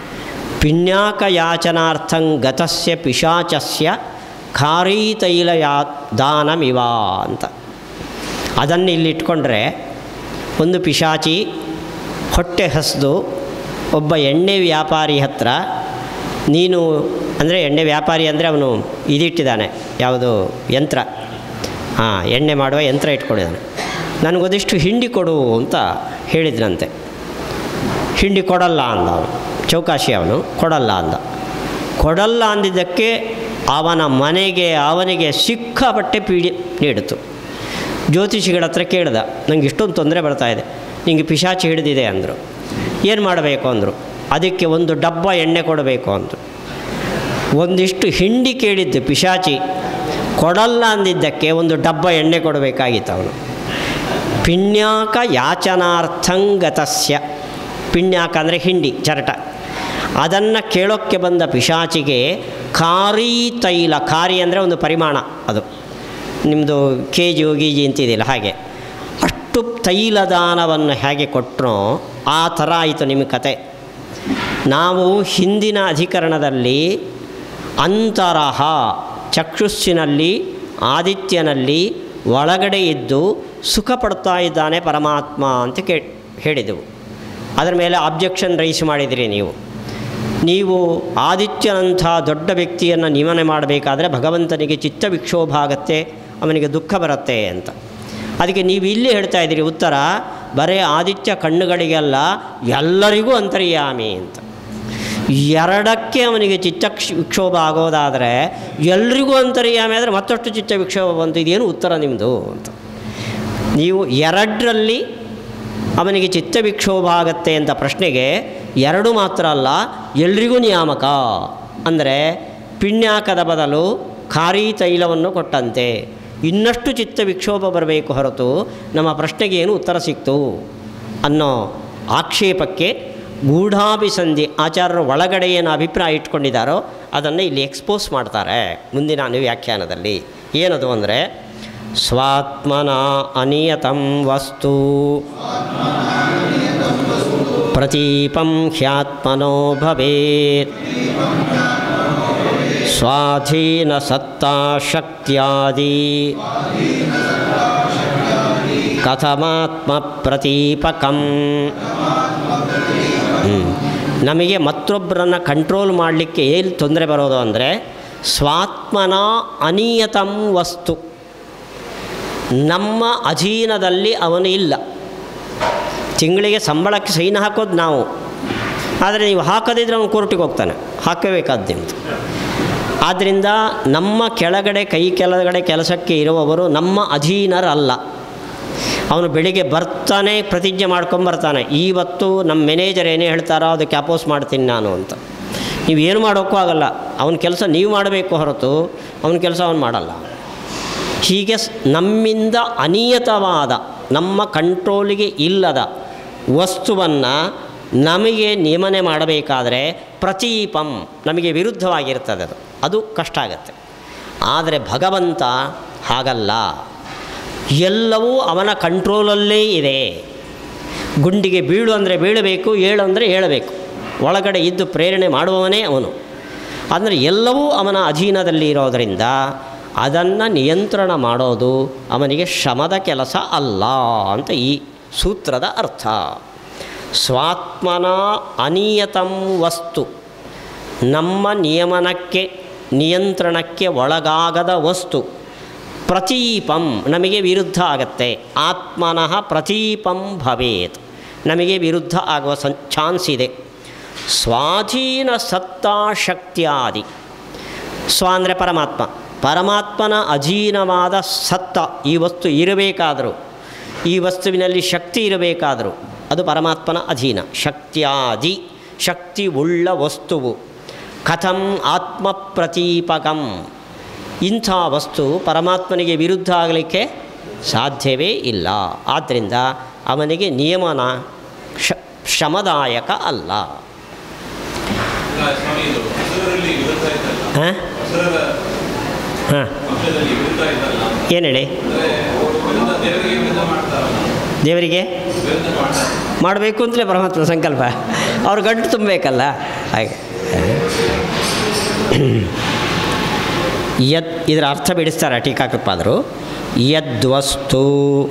ಪಿಣ್ಯಾಕಯಾಚನಾರ್ಥಂಗತಸ್ಯ ಪಿಶಾಚಸ್ಯ ಖಾರೀ ತೈಲಯಾ ದಾನಮಿವ ಅಂತ. ಅದನ್ನು ಇಲ್ಲಿಟ್ಕೊಂಡ್ರೆ ಒಂದು ಪಿಶಾಚಿ ಹೊಟ್ಟೆ ಹಸಿದು ಒಬ್ಬ ಎಣ್ಣೆ ವ್ಯಾಪಾರಿ ಹತ್ರ, ನೀನು ಅಂದರೆ ಎಣ್ಣೆ ವ್ಯಾಪಾರಿ ಅಂದರೆ ಅವನು ಇದಿಟ್ಟಿದ್ದಾನೆ, ಯಾವುದು ಯಂತ್ರ, ಹಾಂ ಎಣ್ಣೆ ಮಾಡುವ ಯಂತ್ರ ಇಟ್ಕೊಂಡಿದ್ದಾನೆ. ನನಗೊಂದಿಷ್ಟು ಹಿಂಡಿ ಕೊಡು ಅಂತ ಹೇಳಿದ್ರಂತೆ. ಹಿಂಡಿ ಕೊಡಲ್ಲ ಅಂದ ಅವನು, ಚೌಕಾಶಿ ಅವನು ಕೊಡಲ್ಲ ಅಂದ. ಕೊಡಲ್ಲ ಅಂದಿದ್ದಕ್ಕೆ ಅವನ ಮನೆಗೆ ಅವನಿಗೆ ಸಿಕ್ಕಾಪಟ್ಟೆ ಪೀಡಿ ನೀಡಿತು. ಜ್ಯೋತಿಷಿಗಳ ಹತ್ರ ಕೇಳ್ದ, ನನಗೆ ಇಷ್ಟೊಂದು ತೊಂದರೆ ಬರ್ತಾಯಿದೆ, ನಿಮಗೆ ಪಿಶಾಚಿ ಹಿಡಿದಿದೆ ಅಂದರು. ಏನು ಮಾಡಬೇಕು ಅಂದರು. ಅದಕ್ಕೆ ಒಂದು ಡಬ್ಬ ಎಣ್ಣೆ ಕೊಡಬೇಕು ಅಂದರು. ಒಂದಿಷ್ಟು ಹಿಂಡಿ ಕೇಳಿದ್ದು ಪಿಶಾಚಿ, ಕೊಡಲ್ಲ ಅಂದಿದ್ದಕ್ಕೆ ಒಂದು ಡಬ್ಬ ಎಣ್ಣೆ ಕೊಡಬೇಕಾಗಿತ್ತು ಅವನು. ಪಿಣ್ಯಾಕ ಯಾಚನಾರ್ಥಂಗತಸ್ಯ, ಪಿಣ್ಯಾಕ ಅಂದರೆ ಹಿಂಡಿ ಚರಟ, ಅದನ್ನು ಕೇಳೋಕ್ಕೆ ಬಂದ ಪಿಶಾಚಿಗೆ ಖಾರೀ ತೈಲ, ಖಾರಿ ಅಂದರೆ ಒಂದು ಪರಿಮಾಣ, ಅದು ನಿಮ್ಮದು ಕೆ ಜಿ ಗೀಜಿ ಅಂತಿದೆಯಲ್ಲ ಹಾಗೆ, ಅಷ್ಟು ತೈಲದಾನವನ್ನು ಹೇಗೆ ಕೊಟ್ಟರೋ ಆ ಥರ ಆಯಿತು ನಿಮ್ಮ ಕತೆ. ನಾವು ಹಿಂದಿನ ಅಧಿಕರಣದಲ್ಲಿ ಅಂತರಹ ಚಕ್ಷುಸ್ಸಿನಲ್ಲಿ ಆದಿತ್ಯನಲ್ಲಿ ಒಳಗಡೆ ಇದ್ದು ಸುಖ ಪಡ್ತಾ ಇದ್ದಾನೆ ಪರಮಾತ್ಮ ಅಂತ ಕೇ ಹೇಳಿದೆವು. ಅದರ ಮೇಲೆ ಆಬ್ಜೆಕ್ಷನ್ ರೈಸ್ ಮಾಡಿದಿರಿ ನೀವು. ನೀವು ಆದಿತ್ಯನಂಥ ದೊಡ್ಡ ವ್ಯಕ್ತಿಯನ್ನು ನಿಯಮನೆ ಮಾಡಬೇಕಾದ್ರೆ ಭಗವಂತನಿಗೆ ಚಿತ್ತ ವಿಕ್ಷೋಭ ಆಗತ್ತೆ, ಅವನಿಗೆ ದುಃಖ ಬರುತ್ತೆ ಅಂತ. ಅದಕ್ಕೆ ನೀವು ಇಲ್ಲಿ ಹೇಳ್ತಾ ಇದ್ದೀರಿ ಉತ್ತರ, ಬರೀ ಆದಿತ್ಯ ಕಣ್ಣುಗಳಿಗೆಲ್ಲ ಎಲ್ಲರಿಗೂ ಅಂತರ್ಯಾಮಿ ಅಂತ. ಎರಡಕ್ಕೆ ಅವನಿಗೆ ಚಿತ್ತ ವಿಕ್ಷೋಭ ಆಗೋದಾದರೆ ಎಲ್ರಿಗೂ ಅಂತರ್ಯಾಮಿ ಆದರೆ ಮತ್ತಷ್ಟು ಚಿತ್ತ ವಿಕ್ಷೋಭ ಬಂತು, ಇದೇನು ಉತ್ತರ ನಿಮ್ಮದು ಅಂತ. ನೀವು ಎರಡರಲ್ಲಿ ಅವನಿಗೆ ಚಿತ್ತ ವಿಕ್ಷೋಭ ಆಗತ್ತೆ ಅಂತ ಪ್ರಶ್ನೆಗೆ ಎರಡು ಮಾತ್ರ ಅಲ್ಲ, ಎಲ್ರಿಗೂ ನಿಯಾಮಕ ಅಂದರೆ ಪಿಣ್ಯಾಕದ ಬದಲು ಖಾರೀ ತೈಲವನ್ನು ಕೊಟ್ಟಂತೆ. ಇನ್ನಷ್ಟು ಚಿತ್ತ ವಿಕ್ಷೋಭ ಬರಬೇಕು ಹೊರತು ನಮ್ಮ ಪ್ರಶ್ನೆಗೆ ಏನು ಉತ್ತರ ಸಿಕ್ತು ಅನ್ನೋ ಆಕ್ಷೇಪಕ್ಕೆ ಗೂಢಾಭಿಸಂಧಿ ಆಚಾರ್ಯರು ಒಳಗಡೆ ಏನು ಅಭಿಪ್ರಾಯ ಇಟ್ಕೊಂಡಿದ್ದಾರೋ ಅದನ್ನು ಇಲ್ಲಿ ಎಕ್ಸ್ಪೋಸ್ ಮಾಡ್ತಾರೆ ಮುಂದಿನ ವ್ಯಾಖ್ಯಾನದಲ್ಲಿ. ಏನದು ಅಂದರೆ, ಸ್ವಾತ್ಮನ ಅನಿಯತಂ ವಸ್ತು ಪ್ರತೀಪಂ ಹ್ಯಾತ್ಮನೋ ಭವೇತ್ ಸ್ವಾಧೀನ ಸತ್ತಾ ಶಕ್ತ್ಯಾದಿ ಕಥಮಾತ್ಮ ಪ್ರತೀಪಕಂ. ನಮಗೆ ಮತ್ತೊಬ್ಬರನ್ನು ಕಂಟ್ರೋಲ್ ಮಾಡಲಿಕ್ಕೆ ಏನು ತೊಂದರೆ ಬರೋದು ಅಂದರೆ, ಸ್ವಾತ್ಮನ ಅನಿಯತಂ ವಸ್ತು, ನಮ್ಮ ಅಧೀನದಲ್ಲಿ ಅವನು ಇಲ್ಲ. ತಿಂಗಳಿಗೆ ಸಂಬಳಕ್ಕೆ ಸೈನ್ ಹಾಕೋದು ನಾವು, ಆದರೆ ನೀವು ಹಾಕೋದಿದ್ರೆ ಅವನು ಕೋರ್ಟಿಗೆ ಹೋಗ್ತಾನೆ, ಹಾಕಬೇಕಾದ್ದು ನಿಮ್ಮದು. ಆದ್ದರಿಂದ ನಮ್ಮ ಕೆಳಗಡೆ ಕೈ ಕೆಳಗಡೆ ಕೆಲಸಕ್ಕೆ ಇರುವವರು ನಮ್ಮ ಅಧೀನರಲ್ಲ. ಅವನು ಬೆಳಿಗ್ಗೆ ಬರ್ತಾನೆ, ಪ್ರತಿಜ್ಞೆ ಮಾಡ್ಕೊಂಬರ್ತಾನೆ, ಇವತ್ತು ನಮ್ಮ ಮ್ಯಾನೇಜರ್ ಏನೇ ಹೇಳ್ತಾರೋ ಅದಕ್ಕೆ ಅಪೋಸ್ ಮಾಡ್ತೀನಿ ನಾನು ಅಂತ. ನೀವೇನು ಮಾಡೋಕ್ಕೂ ಆಗಲ್ಲ. ಅವನ ಕೆಲಸ ನೀವು ಮಾಡಬೇಕು ಹೊರತು ಅವನ ಕೆಲಸ ಅವನು ಮಾಡಲ್ಲ. ಹೀಗೆ ನಮ್ಮಿಂದ ಅನಿಯತವಾದ, ನಮ್ಮ ಕಂಟ್ರೋಲಿಗೆ ಇಲ್ಲದ ವಸ್ತುವನ್ನು ನಮಗೆ ನಿಯಮನೆ ಮಾಡಬೇಕಾದರೆ ಪ್ರತೀಪಂ ನಮಗೆ ವಿರುದ್ಧವಾಗಿರ್ತದೆ. ಅದು ಅದು ಕಷ್ಟ ಆಗುತ್ತೆ. ಆದರೆ ಭಗವಂತ ಹಾಗಲ್ಲ, ಎಲ್ಲವೂ ಅವನ ಕಂಟ್ರೋಲಲ್ಲೇ ಇದೆ. ಗುಂಡಿಗೆ ಬೀಳು ಅಂದರೆ ಬೀಳಬೇಕು, ಏಳು ಅಂದರೆ ಏಳಬೇಕು. ಒಳಗಡೆ ಇದ್ದು ಪ್ರೇರಣೆ ಮಾಡುವವನೇ ಅವನು. ಅಂದರೆ ಎಲ್ಲವೂ ಅವನ ಅಧೀನದಲ್ಲಿ ಇರೋದರಿಂದ ಅದನ್ನು ನಿಯಂತ್ರಣ ಮಾಡೋದು ಅವನಿಗೆ ಶ್ರಮದ ಕೆಲಸ ಅಲ್ಲ ಅಂತ ಈ ಸೂತ್ರದ ಅರ್ಥ. ಸ್ವಾತ್ಮನ ಅನಿಯತಂ ವಸ್ತು, ನಮ್ಮ ನಿಯಮನಕ್ಕೆ ನಿಯಂತ್ರಣಕ್ಕೆ ಒಳಗಾಗದ ವಸ್ತು ಪ್ರತೀಪಂ ನಮಗೆ ವಿರುದ್ಧ ಆಗತ್ತೆ. ಆತ್ಮನಃ ಪ್ರತೀಪಂ ಭವೇತ್, ನಮಗೆ ವಿರುದ್ಧ ಆಗುವ ಸಂ ಚಾನ್ಸ್ ಇದೆ. ಸ್ವಾಧೀನ ಸತ್ತಾ ಶಕ್ತಿಯಾದಿ, ಸ್ವ ಅಂದರೆ ಪರಮಾತ್ಮ, ಪರಮಾತ್ಮನ ಅಧೀನವಾದ ಸತ್ತ ಈ ವಸ್ತು ಇರಬೇಕಾದರೂ, ಈ ವಸ್ತುವಿನಲ್ಲಿ ಶಕ್ತಿ ಇರಬೇಕಾದರೂ ಅದು ಪರಮಾತ್ಮನ ಅಧೀನ. ಶಕ್ತಿಯಾದಿ, ಶಕ್ತಿ ಉಳ್ಳ ವಸ್ತುವು. ಕಥಂ ಆತ್ಮ ಪ್ರತೀಪಕಂ, ಇಂಥ ವಸ್ತು ಪರಮಾತ್ಮನಿಗೆ ವಿರುದ್ಧ ಆಗಲಿಕ್ಕೆ ಸಾಧ್ಯವೇ ಇಲ್ಲ. ಆದ್ದರಿಂದ ಅವನಿಗೆ ನಿಯಮನ ಶ ಶ್ರಮದಾಯಕ ಅಲ್ಲ. ಹಾಂ ಹಾಂ ಏನು ಹೇಳಿ? ದೇವರಿಗೆ ಮಾಡಬೇಕು ಅಂತಲೇ ಪರಮಾತ್ಮ ಸಂಕಲ್ಪ, ಅವ್ರ ಗಂಟು ತುಂಬಬೇಕಲ್ಲ. ಹಾಗೆ ಯದ್ ಇದರ ಅರ್ಥ ಬಿಡಿಸ್ತಾರೆ ಟೀಕಾಕೃತ್ಪಾದರು. ಯದ್ವಸ್ತು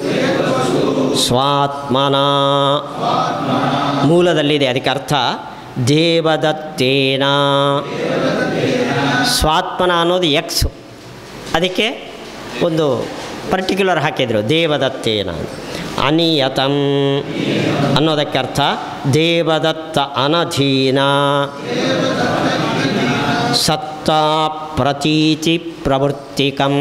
ಸ್ವಾತ್ಮನ, ಮೂಲದಲ್ಲಿದೆ ಅದಕ್ಕೆ ಅರ್ಥ ದೇವದತ್ತೇನ. ಸ್ವಾತ್ಮನ ಅನ್ನೋದು ಎಕ್ಸ್, ಅದಕ್ಕೆ ಒಂದು ಪರ್ಟಿಕ್ಯುಲರ್ ಹಾಕಿದರು ದೇವದತ್ತೇನ. ಅನಿಯತಂ ಅನ್ನೋದಕ್ಕೆ ಅರ್ಥ ದೇವದತ್ತ ಅನಧೀನ. ಸತ್ತಾ ಪ್ರತೀತಿ ಪ್ರವೃತ್ತಿಕಂ,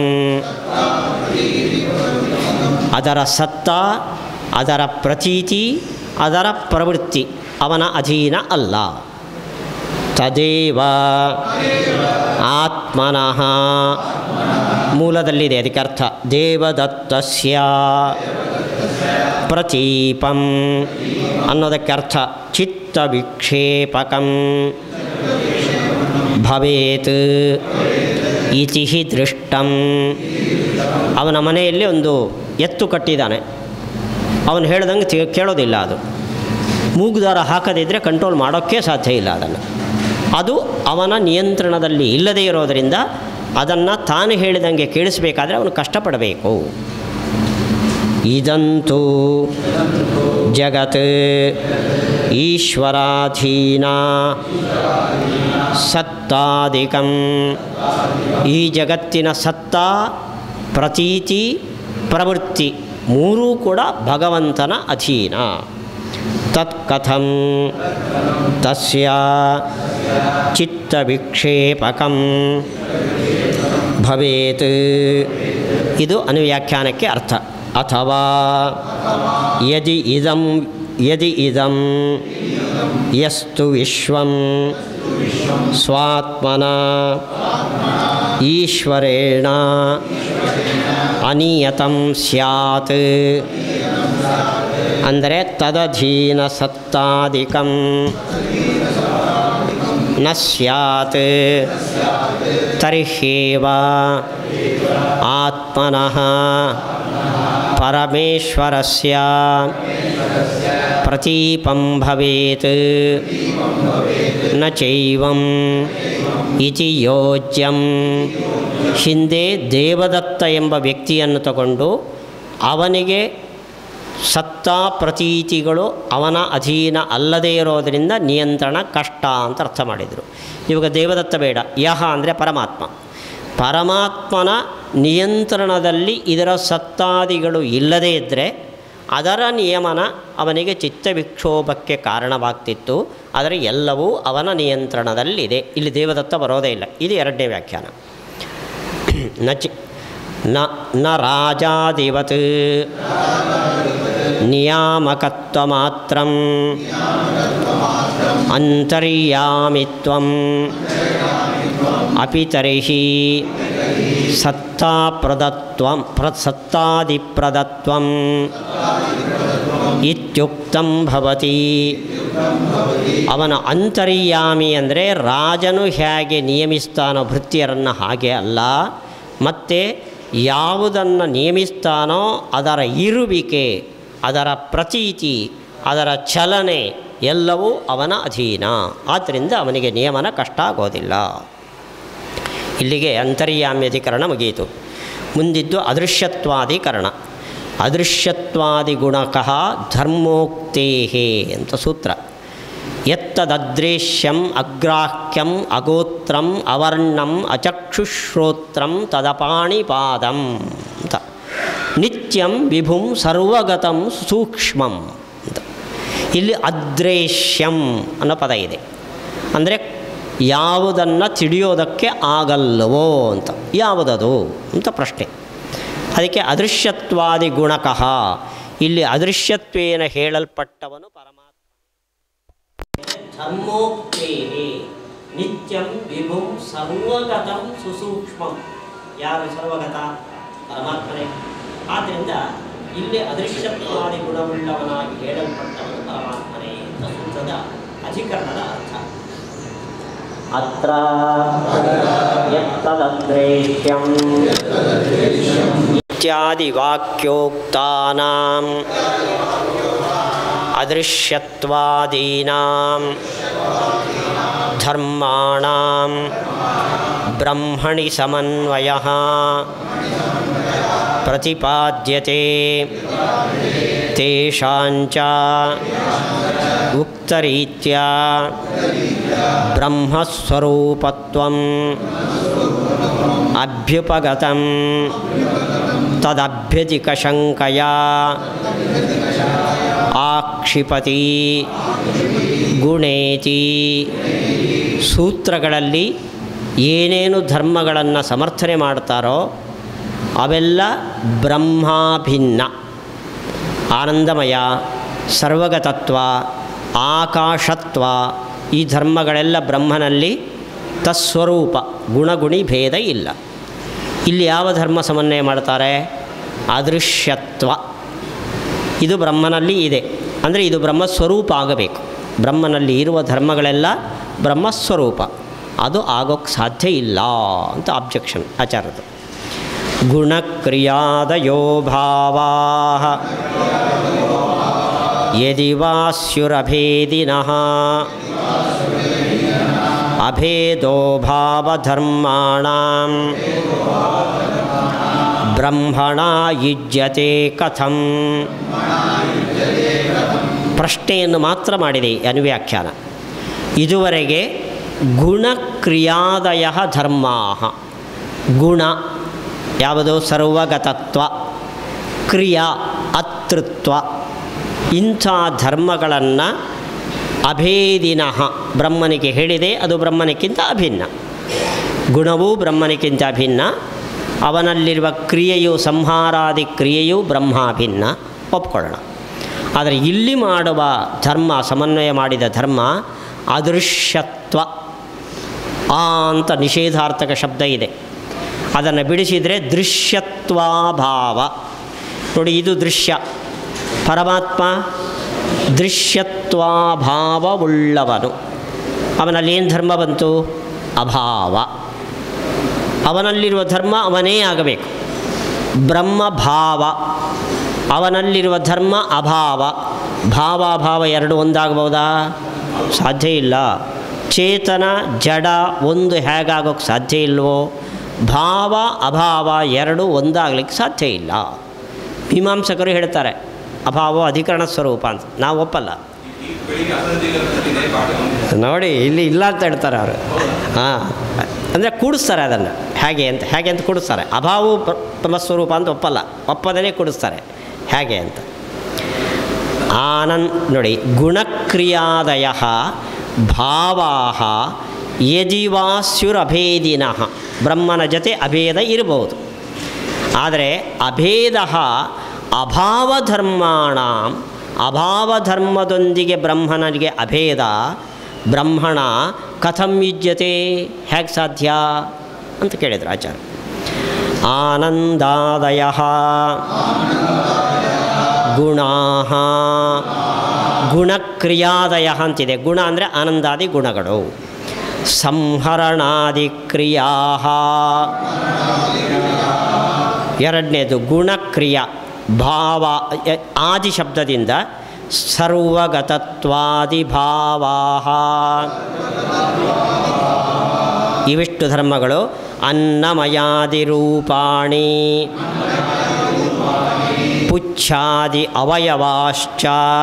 ಅದರ ಸತ್ತ, ಅದರ ಪ್ರತೀತಿ, ಅದರ ಪ್ರವೃತ್ತಿ ಅವನ ಅಧೀನ ಅಲ್ಲ. ತದೇವ ಆತ್ಮನಃ, ಮೂಲದಲ್ಲಿದೆ ಅದಕ್ಕೆ ಅರ್ಥ ದೇವದತ್ತಸ್ಯ ಪ್ರತೀಪಂ ಅನ್ನೋದಕ್ಕೆ ಅರ್ಥ ಚಿತ್ತ ವಿಕ್ಷೇಪಕಂ ಭವೇತ್ ಇತಿ ದೃಷ್ಟಂ. ಅವನ ಮನೆಯಲ್ಲಿ ಒಂದು ಎತ್ತು ಕಟ್ಟಿದ್ದಾನೆ, ಅವನು ಹೇಳ್ದಂಗೆ ತಿ ಕೇಳೋದಿಲ್ಲ. ಅದು ಮೂಗುದಾರ ಹಾಕದಿದ್ದರೆ ಕಂಟ್ರೋಲ್ ಮಾಡೋಕ್ಕೆ ಸಾಧ್ಯ ಇಲ್ಲ. ಅದನ್ನು ಅದು ಅವನ ನಿಯಂತ್ರಣದಲ್ಲಿ ಇಲ್ಲದೇ ಇರೋದರಿಂದ ಅದನ್ನು ತಾನು ಹೇಳಿದಂಗೆ ಕೇಳಿಸಬೇಕಾದ್ರೆ ಅವನು ಕಷ್ಟಪಡಬೇಕು. ಇದಂತೂ ಜಗತ್ ಈಶ್ವರಾಧೀನ ಸತ್ತಾದಿಕಂ, ಈ ಜಗತ್ತಿನ ಸತ್ತ, ಪ್ರತೀತಿ, ಪ್ರವೃತ್ತಿ ಮೂರೂ ಕೂಡ ಭಗವಂತನ ಅಧೀನ. ತತ್ಕಥಂ ತಸ್ಯ ಚಿತ್ತವಿಕ್ಷೇಪಕಂ ಭವೇತ್, ಇದು ಅನುವ್ಯಾಖ್ಯಾನಕ್ಕೆ ಅರ್ಥ. ಅಥವಾ ಯದಿ ಇದಂ ಯದಿ ಇದಂ ಯಸ್ತು ವಿಶ್ವಂ ಸ್ವಾತ್ಮನ ಈಶ್ವರೇಣ ಅನಿಯತಂ ಸ್ಯಾತ್, ಅಂದರೆ ತದಧೀನ ಸತ್ತಾದಿಕಂ ನ ಸ್ಯಾತ್ ತರ್ಹ್ಯೇವ ಆತ್ಮನಃ ಪರಮೇಶ್ವರಸ್ಯ ಪ್ರತೀಪಂ ಭವೇತ್ ನ ಚೈವಂ ಇತಿ ಯೋಜ್ಯಂ. ಹಿಂದೆ ದೇವದತ್ತ ಎಂಬ ವ್ಯಕ್ತಿಯನ್ನು ತಗೊಂಡು ಅವನಿಗೆ ಸತ್ತ ಪ್ರತೀತಿಗಳು ಅವನ ಅಧೀನ ಅಲ್ಲದೇ ಇರೋದರಿಂದ ನಿಯಂತ್ರಣ ಕಷ್ಟ ಅಂತ ಅರ್ಥ ಮಾಡಿದರು. ಇವಾಗ ದೇವದತ್ತ ಬೇಡ, ಯಹ ಅಂದರೆ ಪರಮಾತ್ಮ. ಪರಮಾತ್ಮನ ನಿಯಂತ್ರಣದಲ್ಲಿ ಇದರ ಸತ್ತಾದಿಗಳು ಇಲ್ಲದೇ ಇದ್ದರೆ ಅದರ ನಿಯಮನ ಅವನಿಗೆ ಚಿತ್ತವಿಕ್ಷೋಭಕ್ಕೆ ಕಾರಣವಾಗ್ತಿತ್ತು. ಆದರೆ ಎಲ್ಲವೂ ಅವನ ನಿಯಂತ್ರಣದಲ್ಲಿದೆ. ಇಲ್ಲಿ ದೇವದತ್ತ ಬರೋದೇ ಇಲ್ಲ. ಇದು ಎರಡನೇ ವ್ಯಾಖ್ಯಾನ. ನ ಚಿ ನ ನ ರಾಜಾದಿವತ್ ನಿಯಾಮಕತ್ವ ಮಾತ್ರ ಅಂತರ್ಯಾಮಿತ್ವಂ ಅಪಿ ತರ್ಹಿ ಸತ್ತಾಪ್ರದತ್ವಂ ಪ್ರ ಸತ್ತಾದಿಪ್ರದತ್ವಂ ಇತ್ಯುಕ್ತಂ ಭವತಿ. ಅವನ ಅಂತರ್ಯಾಮಿ ಅಂದರೆ ರಾಜನು ಹೇಗೆ ನಿಯಮಿಸ್ತಾನೋ ಭೃತ್ಯರನ್ನು ಹಾಗೆ ಅಲ್ಲ, ಮತ್ತು ಯಾವುದನ್ನು ನಿಯಮಿಸ್ತಾನೋ ಅದರ ಇರುವಿಕೆ, ಅದರ ಪ್ರತೀತಿ, ಅದರ ಚಲನೆ ಎಲ್ಲವೂ ಅವನ ಅಧೀನ. ಆದ್ದರಿಂದ ಅವನಿಗೆ ನಿಯಮನ ಕಷ್ಟ ಆಗೋದಿಲ್ಲ. ಇಲ್ಲಿಗೆ ಅಂತರ್ಯಾಮ್ಯಧಿಕರಣ ಮುಗಿಯಿತು. ಮುಂದಿದ್ದು ಅದೃಶ್ಯತ್ವಾಧಿಕರಣ. ಅದೃಶ್ಯತ್ವಾದಿಗುಣಕಃ ಧರ್ಮೋಕ್ತೇಹೇ ಅಂತ ಸೂತ್ರ. ಯತ್ತದದೃಶ್ಯಂ ಅಗ್ರಾಹ್ಯಂ ಅಗೋತ್ರಂ ಅವರ್ಣಂ ಅಚಕ್ಷುಶ್ರೋತ್ರಂ ತದಪಾಣಿಪಾದಂ ಅಂತ. ನಿತ್ಯಂ ವಿಭುಂ ಸರ್ವಗತಂ ಸೂಕ್ಷ್ಮಂ ಅಂತ. ಇಲ್ಲಿ ಅದೃಶ್ಯಂ ಅನ್ನೋ ಪದ ಇದೆ. ಅಂದರೆ ಯಾವುದನ್ನು ತಿಳಿಯೋದಕ್ಕೆ ಆಗಲ್ಲವೋ ಅಂತ. ಯಾವುದದು ಅಂತ ಪ್ರಶ್ನೆ. ಅದಕ್ಕೆ ಅದೃಶ್ಯತ್ವಾದಿ ಗುಣಕಃ. ಇಲ್ಲಿ ಅದೃಶ್ಯತ್ವೇನ ಹೇಳಲ್ಪಟ್ಟವನು ಪರಮಾತ್ಮ. ಧರ್ಮೋಕ್ತೇಹೇ ನಿತ್ಯಂ ವಿಭುಂ ಸರ್ವಗತಂ ಸುಸೂಕ್ಷ್ಮಂ. ಯಾರು ಸರ್ವಗತ? ಪರಮಾತ್ಮನೇ. ಆದ್ದರಿಂದ ಇಲ್ಲಿ ಅದೃಶ್ಯತ್ವಾದಿ ಗುಣವುಳ್ಳವನಾಗಿ ಹೇಳಲ್ಪಟ್ಟವನು ಪರಮಾತ್ಮನೇ ಅಂತ ಸೂತ್ರದ ಅಧಿಕರಣದ ಅರ್ಥ. ಅತ್ರ ಯತ್ತದದೃಶ್ಯಂ ಇತ್ಯಾದಿ ವಾಕ್ಯೋಕ್ತಾನಾಂ ಅದೃಶ್ಯತ್ವಾದೀನಾಂ ಧರ್ಮಾಣಾಂ ಬ್ರಹ್ಮಣಿ ಸಮನ್ವಯಃ ಪ್ರತಿಪಾದ್ಯತೆ ತೇಷಾಂಚ ಉಕ್ತರೀತ್ಯಾ ಬ್ರಹ್ಮಸ್ವರೂಪತ್ವಂ ಅಭ್ಯುಪಗತಂ ತದಭ್ಯಧಿಕಶಂಕಯಾ ಆಕ್ಷಿಪತಿ ಗುಣೇತಿ. ಸೂತ್ರಗಳಲ್ಲಿ ಏನೇನು ಧರ್ಮಗಳನ್ನು ಸಮರ್ಥನೆ ಮಾಡ್ತಾರೋ ಅವೆಲ್ಲ ಬ್ರಹ್ಮಾಭಿನ್ನ. ಆನಂದಮಯ, ಸರ್ವಗತತ್ವ, ಆಕಾಶತ್ವ, ಈ ಧರ್ಮಗಳೆಲ್ಲ ಬ್ರಹ್ಮನಲ್ಲಿ ತಸ್ವರೂಪ, ಗುಣಗುಣಿ ಭೇದ ಇಲ್ಲ. ಇಲ್ಲಿ ಯಾವ ಧರ್ಮ ಸಮನ್ವಯ ಮಾಡ್ತಾರೆ? ಅದೃಶ್ಯತ್ವ. ಇದು ಬ್ರಹ್ಮನಲ್ಲಿ ಇದೆ, ಅಂದರೆ ಇದು ಬ್ರಹ್ಮಸ್ವರೂಪ ಆಗಬೇಕು. ಬ್ರಹ್ಮನಲ್ಲಿ ಇರುವ ಧರ್ಮಗಳೆಲ್ಲ ಬ್ರಹ್ಮಸ್ವರೂಪ, ಅದು ಆಗೋಕ್ಕೆ ಸಾಧ್ಯ ಇಲ್ಲ ಅಂತ ಆಬ್ಜೆಕ್ಷನ್ ಆಚಾರ್ಯದು. ಗುಣಕ್ರಿಯಾದಯೋ ಭಾವಾಃ ಯದಿ ವಾ ಸ್ಯುರಭೇದಿನಃ ಅಭೇದೋ ಭಾವಧರ್ಮಾಣಾಂ ಬ್ರಹ್ಮಣ ಯುಜ್ಯತೆ ಕಥಂ. ಪ್ರಶ್ನೆಯನ್ನು ಮಾತ್ರ ಮಾಡಿದೆ ಅನುವ್ಯಾಖ್ಯಾನ. ಇದುವರೆಗೆ ಗುಣಕ್ರಿಯಾದಯ ಧರ್ಮಾ. ಗುಣ ಯಾವುದು? ಸರ್ವಗತತ್ವ. ಕ್ರಿಯಾ ಅತೃತ್ವ. ಇಂಥ ಧರ್ಮಗಳನ್ನು ಅಭೇದಿನಃ ಬ್ರಹ್ಮನಿಗೆ ಹೇಳಿದೆ, ಅದು ಬ್ರಹ್ಮನಿಗಿಂತ ಅಭಿನ್ನ. ಗುಣವೂ ಬ್ರಹ್ಮನಿಗಿಂತ ಅಭಿನ್ನ, ಅವನಲ್ಲಿರುವ ಕ್ರಿಯೆಯು ಸಂಹಾರಾದಿ ಕ್ರಿಯೆಯು ಬ್ರಹ್ಮಾಭಿನ್ನ, ಒಪ್ಕೊಳ್ಳೋಣ. ಆದರೆ ಇಲ್ಲಿ ಮಾಡುವ ಧರ್ಮ, ಸಮನ್ವಯ ಮಾಡಿದ ಧರ್ಮ ಅದೃಶ್ಯತ್ವ. ಆ ಅಂತ ನಿಷೇಧಾರ್ಥಕ ಶಬ್ದ ಇದೆ, ಅದನ್ನು ಬಿಡಿಸಿದರೆ ದೃಶ್ಯತ್ವಾಭಾವ. ನೋಡಿ, ಇದು ದೃಶ್ಯ. ಪರಮಾತ್ಮ ದೃಶ್ಯತ್ವಾಭಾವವುಳ್ಳವನು. ಅವನಲ್ಲಿ ಏನು ಧರ್ಮ ಬಂತು? ಅಭಾವ. ಅವನಲ್ಲಿರುವ ಧರ್ಮ ಅವನೇ ಆಗಬೇಕು. ಬ್ರಹ್ಮಭಾವ, ಅವನಲ್ಲಿರುವ ಧರ್ಮ ಅಭಾವ. ಭಾವಾಭಾವ ಎರಡು ಒಂದಾಗಬಹುದಾ? ಸಾಧ್ಯ ಇಲ್ಲ. ಚೇತನ ಜಡ ಒಂದು ಹೇಗಾಗೋಕ್ಕೆ ಸಾಧ್ಯ ಇಲ್ವೋ, ಭಾವ ಅಭಾವ ಎರಡು ಒಂದಾಗಲಿಕ್ಕೆ ಸಾಧ್ಯ ಇಲ್ಲ. ಮೀಮಾಂಸಕರು ಹೇಳ್ತಾರೆ ಅಭಾವ ಅಧಿಕರಣ ಸ್ವರೂಪ ಅಂತ. ನಾವು ಒಪ್ಪಲ್ಲ. ನೋಡಿ, ಇಲ್ಲಿ ಇಲ್ಲ ಅಂತ ಹೇಳ್ತಾರೆ ಅವರು. ಹಾಂ, ಅಂದರೆ ಕೂಡಿಸ್ತಾರೆ ಅದನ್ನು. ಹೇಗೆ ಅಂತ ಹೇಗೆ ಅಂತ ಕೂಡಿಸ್ತಾರೆ. ಅಭಾವವು ಬ್ರಹ್ಮಸ್ವರೂಪ ಅಂತ ಒಪ್ಪಲ್ಲ, ಒಪ್ಪದೇ ಕೂಡಿಸ್ತಾರೆ ಹೇಗೆ ಅಂತ. ಆನಂದ್ ನೋಡಿ, ಗುಣಕ್ರಿಯಾದಯ ಭಾವಾ ಯಜಿವಾಸ್ಯುರಭೇದಿನಃ. ಬ್ರಹ್ಮನ ಜೊತೆ ಅಭೇದ ಇರಬಹುದು, ಆದರೆ ಅಭೇದ ಅಭಾವಧರ್ಮಾಣ, ಅಭಾವಧರ್ಮದೊಂದಿಗೆ ಬ್ರಹ್ಮನಿಗೆ ಅಭೇದ ಬ್ರಹ್ಮಣ ಕಥಂ ಯುಜ್ಯತೆ, ಹೇಗೆ ಸಾಧ್ಯ ಅಂತ ಕೇಳಿದ್ರು ಆಚಾರ್ಯ. ಆನಂದಾದಯ ಗುಣಾ, ಗುಣಕ್ರಿಯಾದಯ ಅಂತಿದೆ. ಗುಣ ಅಂದರೆ ಆನಂದಾದಿ ಗುಣಗಳು. ಸಂಹರಣಾದಿ ಕ್ರಿಯಾ, ಎರಡನೇದು ಗುಣಕ್ರಿಯಾ ಭಾವ, ಆದಿ ಶಬ್ದದಿಂದ ಸರ್ವಗತತ್ವಾದಿ ಭಾವಾ, ಇವಿಷ್ಟು ಧರ್ಮಗಳು. ಅನ್ನಮಯಾದಿ ರೂಪಾಣಿ ಪುಚ್ಛಾದಿ ಅವಯವಾಶ್ಚ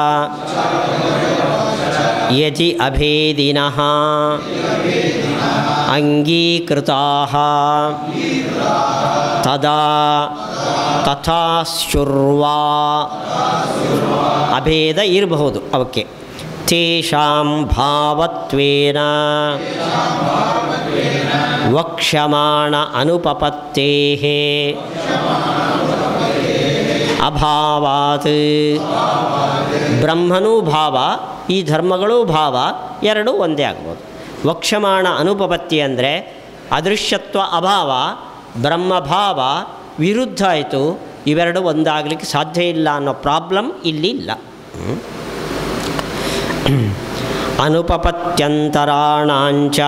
ಯಜಿ ಅಭೇದಿನಃ ಅಂಗೀಕೃತಾಃ ತದಾ ತಥಾ ಶುರ್ವಾ. ಅಭೇದ ಇರಬಹುದು ಅವಕ್ಕೆ. ತೇಷಾಂ ಭಾವತ್ವೇನ ವಕ್ಷ್ಯಮಾಣ ಅನುಪಪತ್ತೇಃ ಅಭಾವಾತ್. ಬ್ರಹ್ಮನೂ ಭಾವ, ಈ ಧರ್ಮಗಳೂ ಭಾವ, ಎರಡೂ ಒಂದೇ ಆಗ್ಬೋದು. ವಕ್ಷ್ಯಮಾಣ ಅನುಪಪತ್ತಿ ಅಂದರೆ ಅದೃಶ್ಯತ್ವ ಅಭಾವ, ಬ್ರಹ್ಮಭಾವ ವಿರುದ್ಧ ಆಯಿತು. ಇವೆರಡು ಒಂದಾಗಲಿಕ್ಕೆ ಸಾಧ್ಯ ಇಲ್ಲ ಅನ್ನೋ ಪ್ರಾಬ್ಲಮ್ ಇಲ್ಲಿ ಇಲ್ಲ. ಅನುಪಪತ್ಯಂತರಾಣಾಂಚ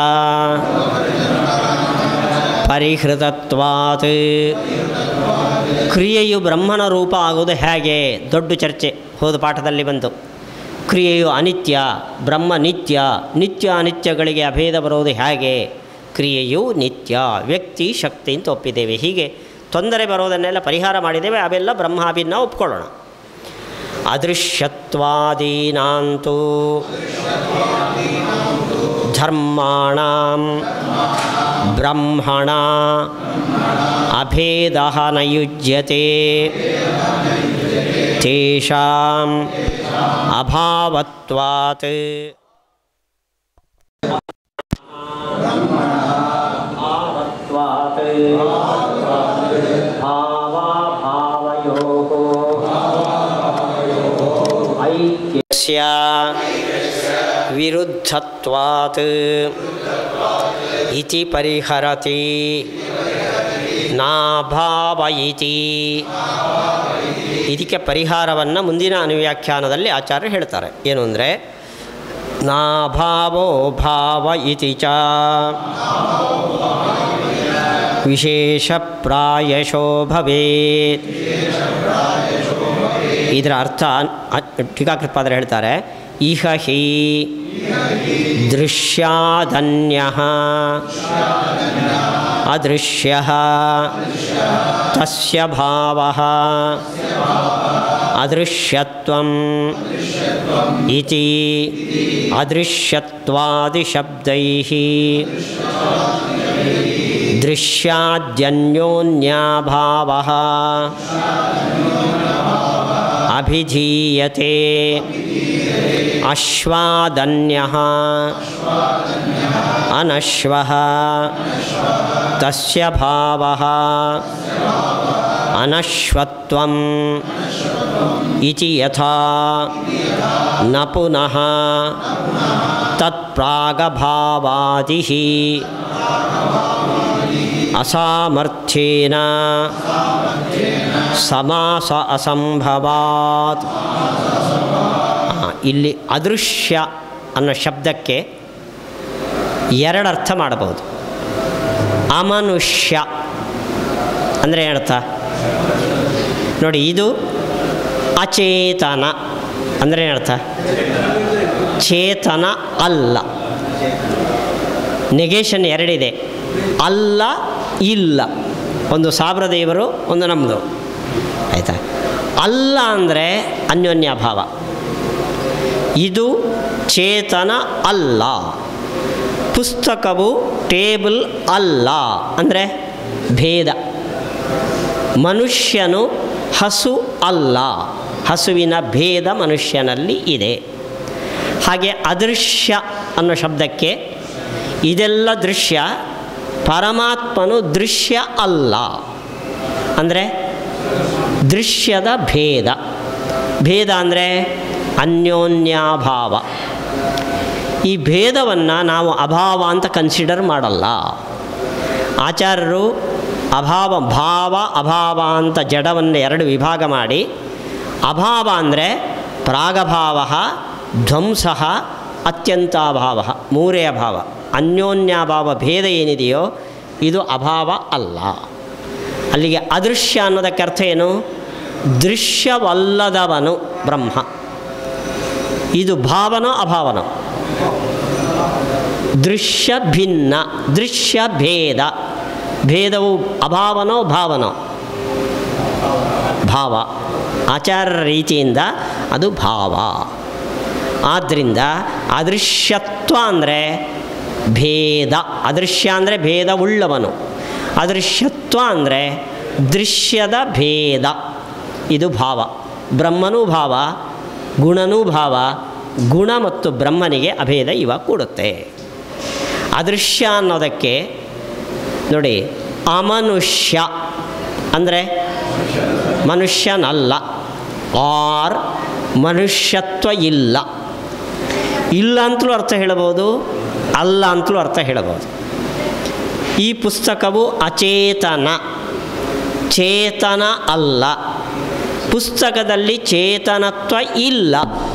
ಪರಿಹೃತತ್ವಾತ್. ಕ್ರಿಯೆಯು ಬ್ರಹ್ಮನ ರೂಪ ಆಗುವುದು ಹೇಗೆ? ದೊಡ್ಡ ಚರ್ಚೆ ಹೋದ ಪಾಠದಲ್ಲಿ ಬಂತು. ಕ್ರಿಯೆಯು ಅನಿತ್ಯ, ಬ್ರಹ್ಮ ನಿತ್ಯ. ನಿತ್ಯ ಅನಿತ್ಯಗಳಿಗೆ ಅಭೇದ ಬರೋದು ಹೇಗೆ? ಕ್ರಿಯೆಯು ನಿತ್ಯ, ವ್ಯಕ್ತಿ ಶಕ್ತಿ ಅಂತ ಒಪ್ಪಿದ್ದೇವೆ. ಹೀಗೆ ತೊಂದರೆ ಬರೋದನ್ನೆಲ್ಲ ಪರಿಹಾರ ಮಾಡಿದ್ದೇವೆ. ಅವೆಲ್ಲ ಬ್ರಹ್ಮಾಭಿನ್ನ ಒಪ್ಕೊಳ್ಳೋಣ. ಅದೃಶ್ಯತ್ವಾದೀನಾಂತೂ ಧರ್ಮಾಣಾಂ ಬ್ರಹ್ಮಣ ಅಭೇದ ನ ಯುಜ್ಯತೆ ತೇಷಾಂ ಅಭಾವತ್ವಾತ್. ಐಕ್ಯಸ್ಯ ವಿರುದ್ಧತ್ವಾತ್ ಇತಿ ಪರಿಹರತಿ ನಾಭಾವಯಿತಿ. ಇದಕ್ಕೆ ಪರಿಹಾರವನ್ನು ಮುಂದಿನ ಅನುವ್ಯಾಖ್ಯಾನದಲ್ಲಿ ಆಚಾರ್ಯರು ಹೇಳ್ತಾರೆ. ಏನು ಅಂದರೆ ನಾಭಾವೋ ಭಾವ ಇತಿ ಚ ವಿಶೇಷ ಪ್ರಾಯಶೋ ಭವೇತ್. ಇದರ ಅರ್ಥ ಟೀಕಾಕೃತ್ಪಾದರು ಹೇಳ್ತಾರೆ. ಇಹ ಹಿ ದೃಶ್ಯಾದನ್ಯಃ ಅದೃಶ್ಯಃ ತಸ್ಯ ಭಾವಃ ಅದೃಶ್ಯತ್ವಂ ಇತಿ ಅದೃಶ್ಯತ್ವಾದಿಶಬ್ದೈಃ ದೃಶ್ಯಾದ್ಯನ್ಯೋನ್ಯಾಭಾವಃ ಅಭಿಧೀಯತೆ. ಅಶ್ವಾದನ್ಯಃ ಅನಶ್ವಃ ತಸ್ಯ ಭಾವಃ ಅನಶ್ವತ್ವಂ ಇತಿ ಯಥಾ ನ ಪುನಃ ತತ್ಪ್ರಾಗಭಾವಾದಿಃ ಅಸಾಮರ್ಥ್ಯೇನ ಸಮಾಸ ಅಸಂಭವಾತ್. ಇಲ್ಲಿ ಅದೃಶ್ಯ ಅನ್ನೋ ಶಬ್ದಕ್ಕೆ ಎರಡರ್ಥ ಮಾಡಬಹುದು. ಅಮನುಷ್ಯ ಅಂದರೆ ಏನರ್ಥ ನೋಡಿ. ಇದು ಅಚೇತನ ಅಂದರೆ ಏನರ್ಥ? ಚೇತನ ಅಲ್ಲ. ನೆಗೇಷನ್ ಎರಡಿದೆ, ಅಲ್ಲ ಇಲ್ಲ. ಒಂದು ಸಾವಿರ ದೇವರು, ಒಂದು ನಮ್ಮದು, ಆಯಿತಾ? ಅಲ್ಲ ಅಂದರೆ ಅನ್ಯೋನ್ಯಭಾವ. ಇದು ಚೇತನ ಅಲ್ಲ. ಪುಸ್ತಕವು ಟೇಬಲ್ ಅಲ್ಲ ಅಂದರೆ ಭೇದ. ಮನುಷ್ಯನು ಹಸು ಅಲ್ಲ ಹಸುವಿನ ಭೇದ ಮನುಷ್ಯನಲ್ಲಿ ಇದೆ. ಹಾಗೆ ಅದೃಶ್ಯ ಅನ್ನೋ ಶಬ್ದಕ್ಕೆ ಇದೆಲ್ಲ ದೃಶ್ಯ, ಪರಮಾತ್ಮನು ದೃಶ್ಯ ಅಲ್ಲ. ಅಂದರೆ ದೃಶ್ಯದ ಭೇದ. ಭೇದ ಅಂದರೆ ಅನ್ಯೋನ್ಯಾಭಾವ. ಈ ಭೇದವನ್ನು ನಾವು ಅಭಾವ ಅಂತ ಕನ್ಸಿಡರ್ ಮಾಡಲ್ಲ. ಆಚಾರ್ಯರು ಅಭಾವ ಭಾವ ಅಭಾವ ಅಂತ ಜಡವನ್ನು ಎರಡು ವಿಭಾಗ ಮಾಡಿ, ಅಭಾವ ಅಂದರೆ ಪ್ರಾಗಭಾವ, ಧ್ವಂಸ, ಅತ್ಯಂತಾಭಾವ, ಮೂರೇ ಅಭಾವ. ಅನ್ಯೋನ್ಯಾಭಾವ ಭೇದ ಏನಿದೆಯೋ ಇದು ಅಭಾವ ಅಲ್ಲ. ಅಲ್ಲಿಗೆ ಅದೃಶ್ಯ ಅನ್ನೋದಕ್ಕೆ ಅರ್ಥ ಏನು? ದೃಶ್ಯವಲ್ಲದವನು ಬ್ರಹ್ಮ. ಇದು ಭಾವನೋ ಅಭಾವನೋ? ದೃಶ್ಯ ಭಿನ್ನ, ದೃಶ್ಯ ಭೇದ. ಭೇದವು ಅಭಾವನೋ ಭಾವನೋ? ಭಾವ. ಆಚಾರ್ಯರ ರೀತಿಯಿಂದ ಅದು ಭಾವ. ಆದ್ದರಿಂದ ಅದೃಶ್ಯತ್ವ ಅಂದರೆ ಭೇದ. ಅದೃಶ್ಯ ಅಂದರೆ ಭೇದವುಳ್ಳವನು. ಅದೃಶ್ಯತ್ವ ಅಂದರೆ ದೃಶ್ಯದ ಭೇದ. ಇದು ಭಾವ. ಬ್ರಹ್ಮನೂ ಭಾವ, ಗುಣನೂ ಭಾವ. ಗುಣ ಮತ್ತು ಬ್ರಹ್ಮನಿಗೆ ಅಭೇದ ಇವ ಕೂಡುತ್ತೆ. ಅದೃಶ್ಯ ಅನ್ನೋದಕ್ಕೆ ನೋಡಿ, ಅಮನುಷ್ಯ ಅಂದರೆ ಮನುಷ್ಯನಲ್ಲ, ಆರ್ ಮನುಷ್ಯತ್ವ ಇಲ್ಲ. ಇಲ್ಲ ಅಂತಲೂ ಅರ್ಥ ಹೇಳಬಹುದು, ಅಲ್ಲ ಅಂತಲೂ ಅರ್ಥ ಹೇಳಬಹುದು. ಈ ಪುಸ್ತಕವು ಅಚೇತನ, ಚೇತನ ಅಲ್ಲ. ಪುಸ್ತಕದಲ್ಲಿ ಚೇತನತ್ವ ಇಲ್ಲ.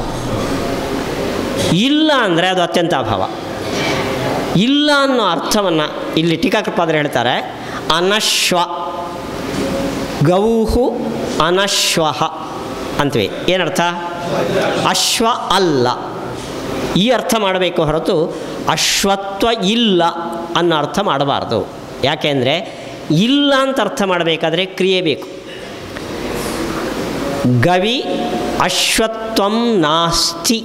ಇಲ್ಲ ಅಂದರೆ ಅದು ಅತ್ಯಂತ ಅಭಾವ. ಇಲ್ಲ ಅನ್ನೋ ಅರ್ಥವನ್ನು ಇಲ್ಲಿ ಟೀಕಾಕೃಪಾದರು ಹೇಳ್ತಾರೆ. ಅನಶ್ವ, ಗೌಹು ಅನಶ್ವಃ ಅಂತೀವಿ. ಏನರ್ಥ? ಅಶ್ವ ಅಲ್ಲ. ಈ ಅರ್ಥ ಮಾಡಬೇಕು ಹೊರತು ಅಶ್ವತ್ವ ಇಲ್ಲ ಅನ್ನೋ ಅರ್ಥ ಮಾಡಬಾರ್ದು. ಯಾಕೆಂದರೆ ಇಲ್ಲ ಅಂತ ಅರ್ಥ ಮಾಡಬೇಕಾದ್ರೆ ಕ್ರಿಯೆ ಬೇಕು. ಗವಿ ಅಶ್ವತ್ವಂ ನಾಸ್ತಿ,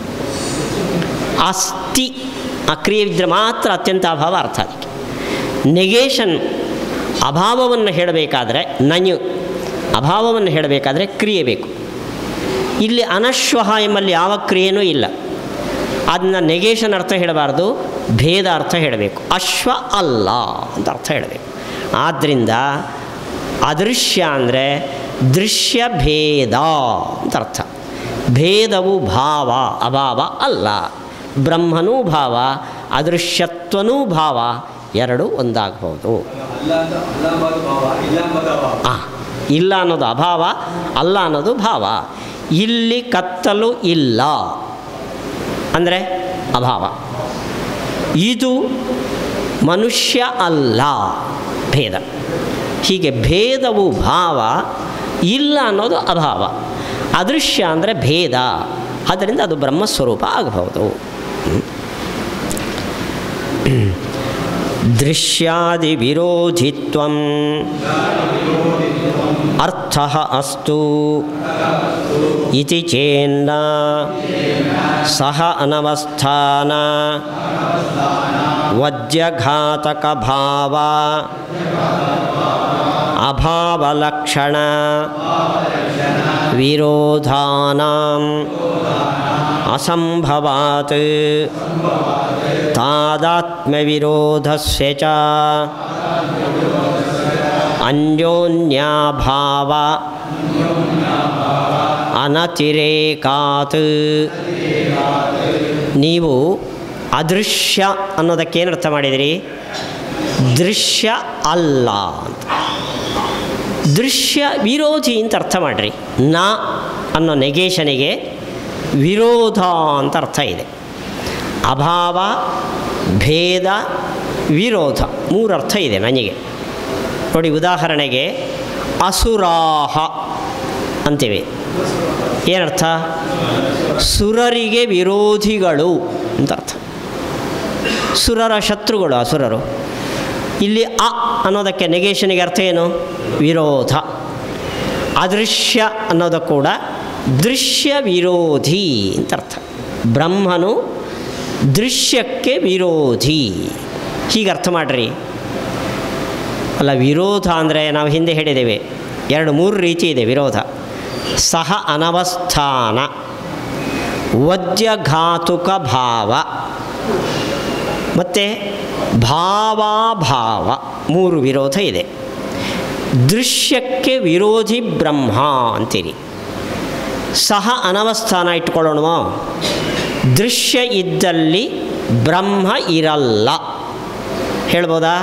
ಅಸ್ತಿ ಆ ಕ್ರಿಯೆ ಇದ್ದರೆ ಮಾತ್ರ ಅತ್ಯಂತ ಅಭಾವ ಅರ್ಥ. ಅದಕ್ಕೆ ನೆಗೇಷನ್, ಅಭಾವವನ್ನು ಹೇಳಬೇಕಾದ್ರೆ ನಯು, ಅಭಾವವನ್ನು ಹೇಳಬೇಕಾದ್ರೆ ಕ್ರಿಯೆ ಬೇಕು. ಇಲ್ಲಿ ಅನಶ್ವಃ ಎಂಬಲ್ಲಿ ಯಾವ ಕ್ರಿಯೆನೂ ಇಲ್ಲ. ಅದನ್ನ ನೆಗೇಷನ್ ಅರ್ಥ ಹೇಳಬಾರ್ದು, ಭೇದ ಅರ್ಥ ಹೇಳಬೇಕು. ಅಶ್ವ ಅಲ್ಲ ಅಂತ ಅರ್ಥ ಹೇಳಬೇಕು. ಆದ್ದರಿಂದ ಅದೃಶ್ಯ ಅಂದರೆ ದೃಶ್ಯ ಭೇದ ಅಂತ ಅರ್ಥ. ಭೇದವು ಭಾವ, ಅಭಾವ ಅಲ್ಲ. ಬ್ರಹ್ಮನೂ ಭಾವ, ಅದೃಶ್ಯತ್ವನೂ ಭಾವ, ಎರಡು ಒಂದಾಗಬಹುದು. ಆ ಇಲ್ಲ ಅನ್ನೋದು ಅಭಾವ, ಅಲ್ಲ ಅನ್ನೋದು ಭಾವ. ಇಲ್ಲಿ ಕತ್ತಲು ಇಲ್ಲ ಅಂದರೆ ಅಭಾವ. ಇದು ಮನುಷ್ಯ ಅಲ್ಲ, ಭೇದ. ಹೀಗೆ ಭೇದವು ಭಾವ, ಇಲ್ಲ ಅನ್ನೋದು ಅಭಾವ. ಅದೃಶ್ಯ ಅಂದರೆ ಭೇದ, ಆದ್ದರಿಂದ ಅದು ಬ್ರಹ್ಮಸ್ವರೂಪ ಆಗಬಹುದು. ದೃಶ್ಯಾದಿ ವಿರೋಧಿತ್ವಂ ಅರ್ಥಃ ಅಸ್ತು ಇತಿ ಚೇನ್ನ ಸಹ ಅನವಸ್ಥಾನ ವಜ್ಯಘಾತಕ ಭಾವ ಅಭಾವಲಕ್ಷಣ ವಿರೋಧಾನಾಂ ಅಸಂಭವಾತ್ ತಾದಾತ್ಮ್ಯವಿರೋಧಸ್ಯ ಚ ಅನ್ಯೋನ್ಯಾಭಾವ ಅನತಿರೇಕಾತ್. ನೀವು ಅದೃಶ್ಯ ಅನ್ನೋದಕ್ಕೇನು ಅರ್ಥ ಮಾಡಿದಿರಿ? ದೃಶ್ಯ ಅಲ್ಲ ಅಂತ. ದೃಶ್ಯ ವಿರೋಧಿ ಅಂತ ಅರ್ಥ ಮಾಡಿರಿ. ನ ಅನ್ನೋ ನೆಗೇಷನಿಗೆ ವಿರೋಧ ಅಂತ ಅರ್ಥ ಇದೆ. ಅಭಾವ, ಭೇದ, ವಿರೋಧ ಮೂರು ಅರ್ಥ ಇದೆ ನನಗೆ. ನೋಡಿ, ಉದಾಹರಣೆಗೆ ಅಸುರಾಹ ಅಂತೀವಿ. ಏನರ್ಥ? ಸುರರಿಗೆ ವಿರೋಧಿಗಳು ಅಂತ ಅರ್ಥ. ಸುರರ ಶತ್ರುಗಳು ಅಸುರರು. ಇಲ್ಲಿ ಅ ಅನ್ನೋದಕ್ಕೆ ನೆಗೇಷನಿಗೆ ಅರ್ಥ ಏನು? ವಿರೋಧ. ಅದೃಶ್ಯ ಅನ್ನೋದು ಕೂಡ ದೃಶ್ಯ ವಿರೋಧಿ ಅಂತ ಅರ್ಥ. ಬ್ರಹ್ಮನು ದೃಶ್ಯಕ್ಕೆ ವಿರೋಧಿ, ಹೀಗೆ ಅರ್ಥ ಮಾಡಿರಿ. ಅಲ್ಲ, ವಿರೋಧ ಅಂದರೆ ನಾವು ಹಿಂದೆ ಹೇಳಿದ್ದೇವೆ ಎರಡು ಮೂರು ರೀತಿ ಇದೆ ವಿರೋಧ. ಸಹ ಅನವಸ್ಥಾನ, ವದ್ಯಘಾತುಕ ಭಾವ ಮತ್ತು ಭಾವಾಭಾವ, ಮೂರು ವಿರೋಧ ಇದೆ. ದೃಶ್ಯಕ್ಕೆ ವಿರೋಧಿ ಬ್ರಹ್ಮ ಅಂತೀರಿ. ಸಹ ಅನವಸ್ಥಾನ ಇಟ್ಕೊಳ್ಳೋಣ. ದೃಶ್ಯ ಇದ್ದಲ್ಲಿ ಬ್ರಹ್ಮ ಇರಲ್ಲ ಹೇಳ್ಬೋದಾ?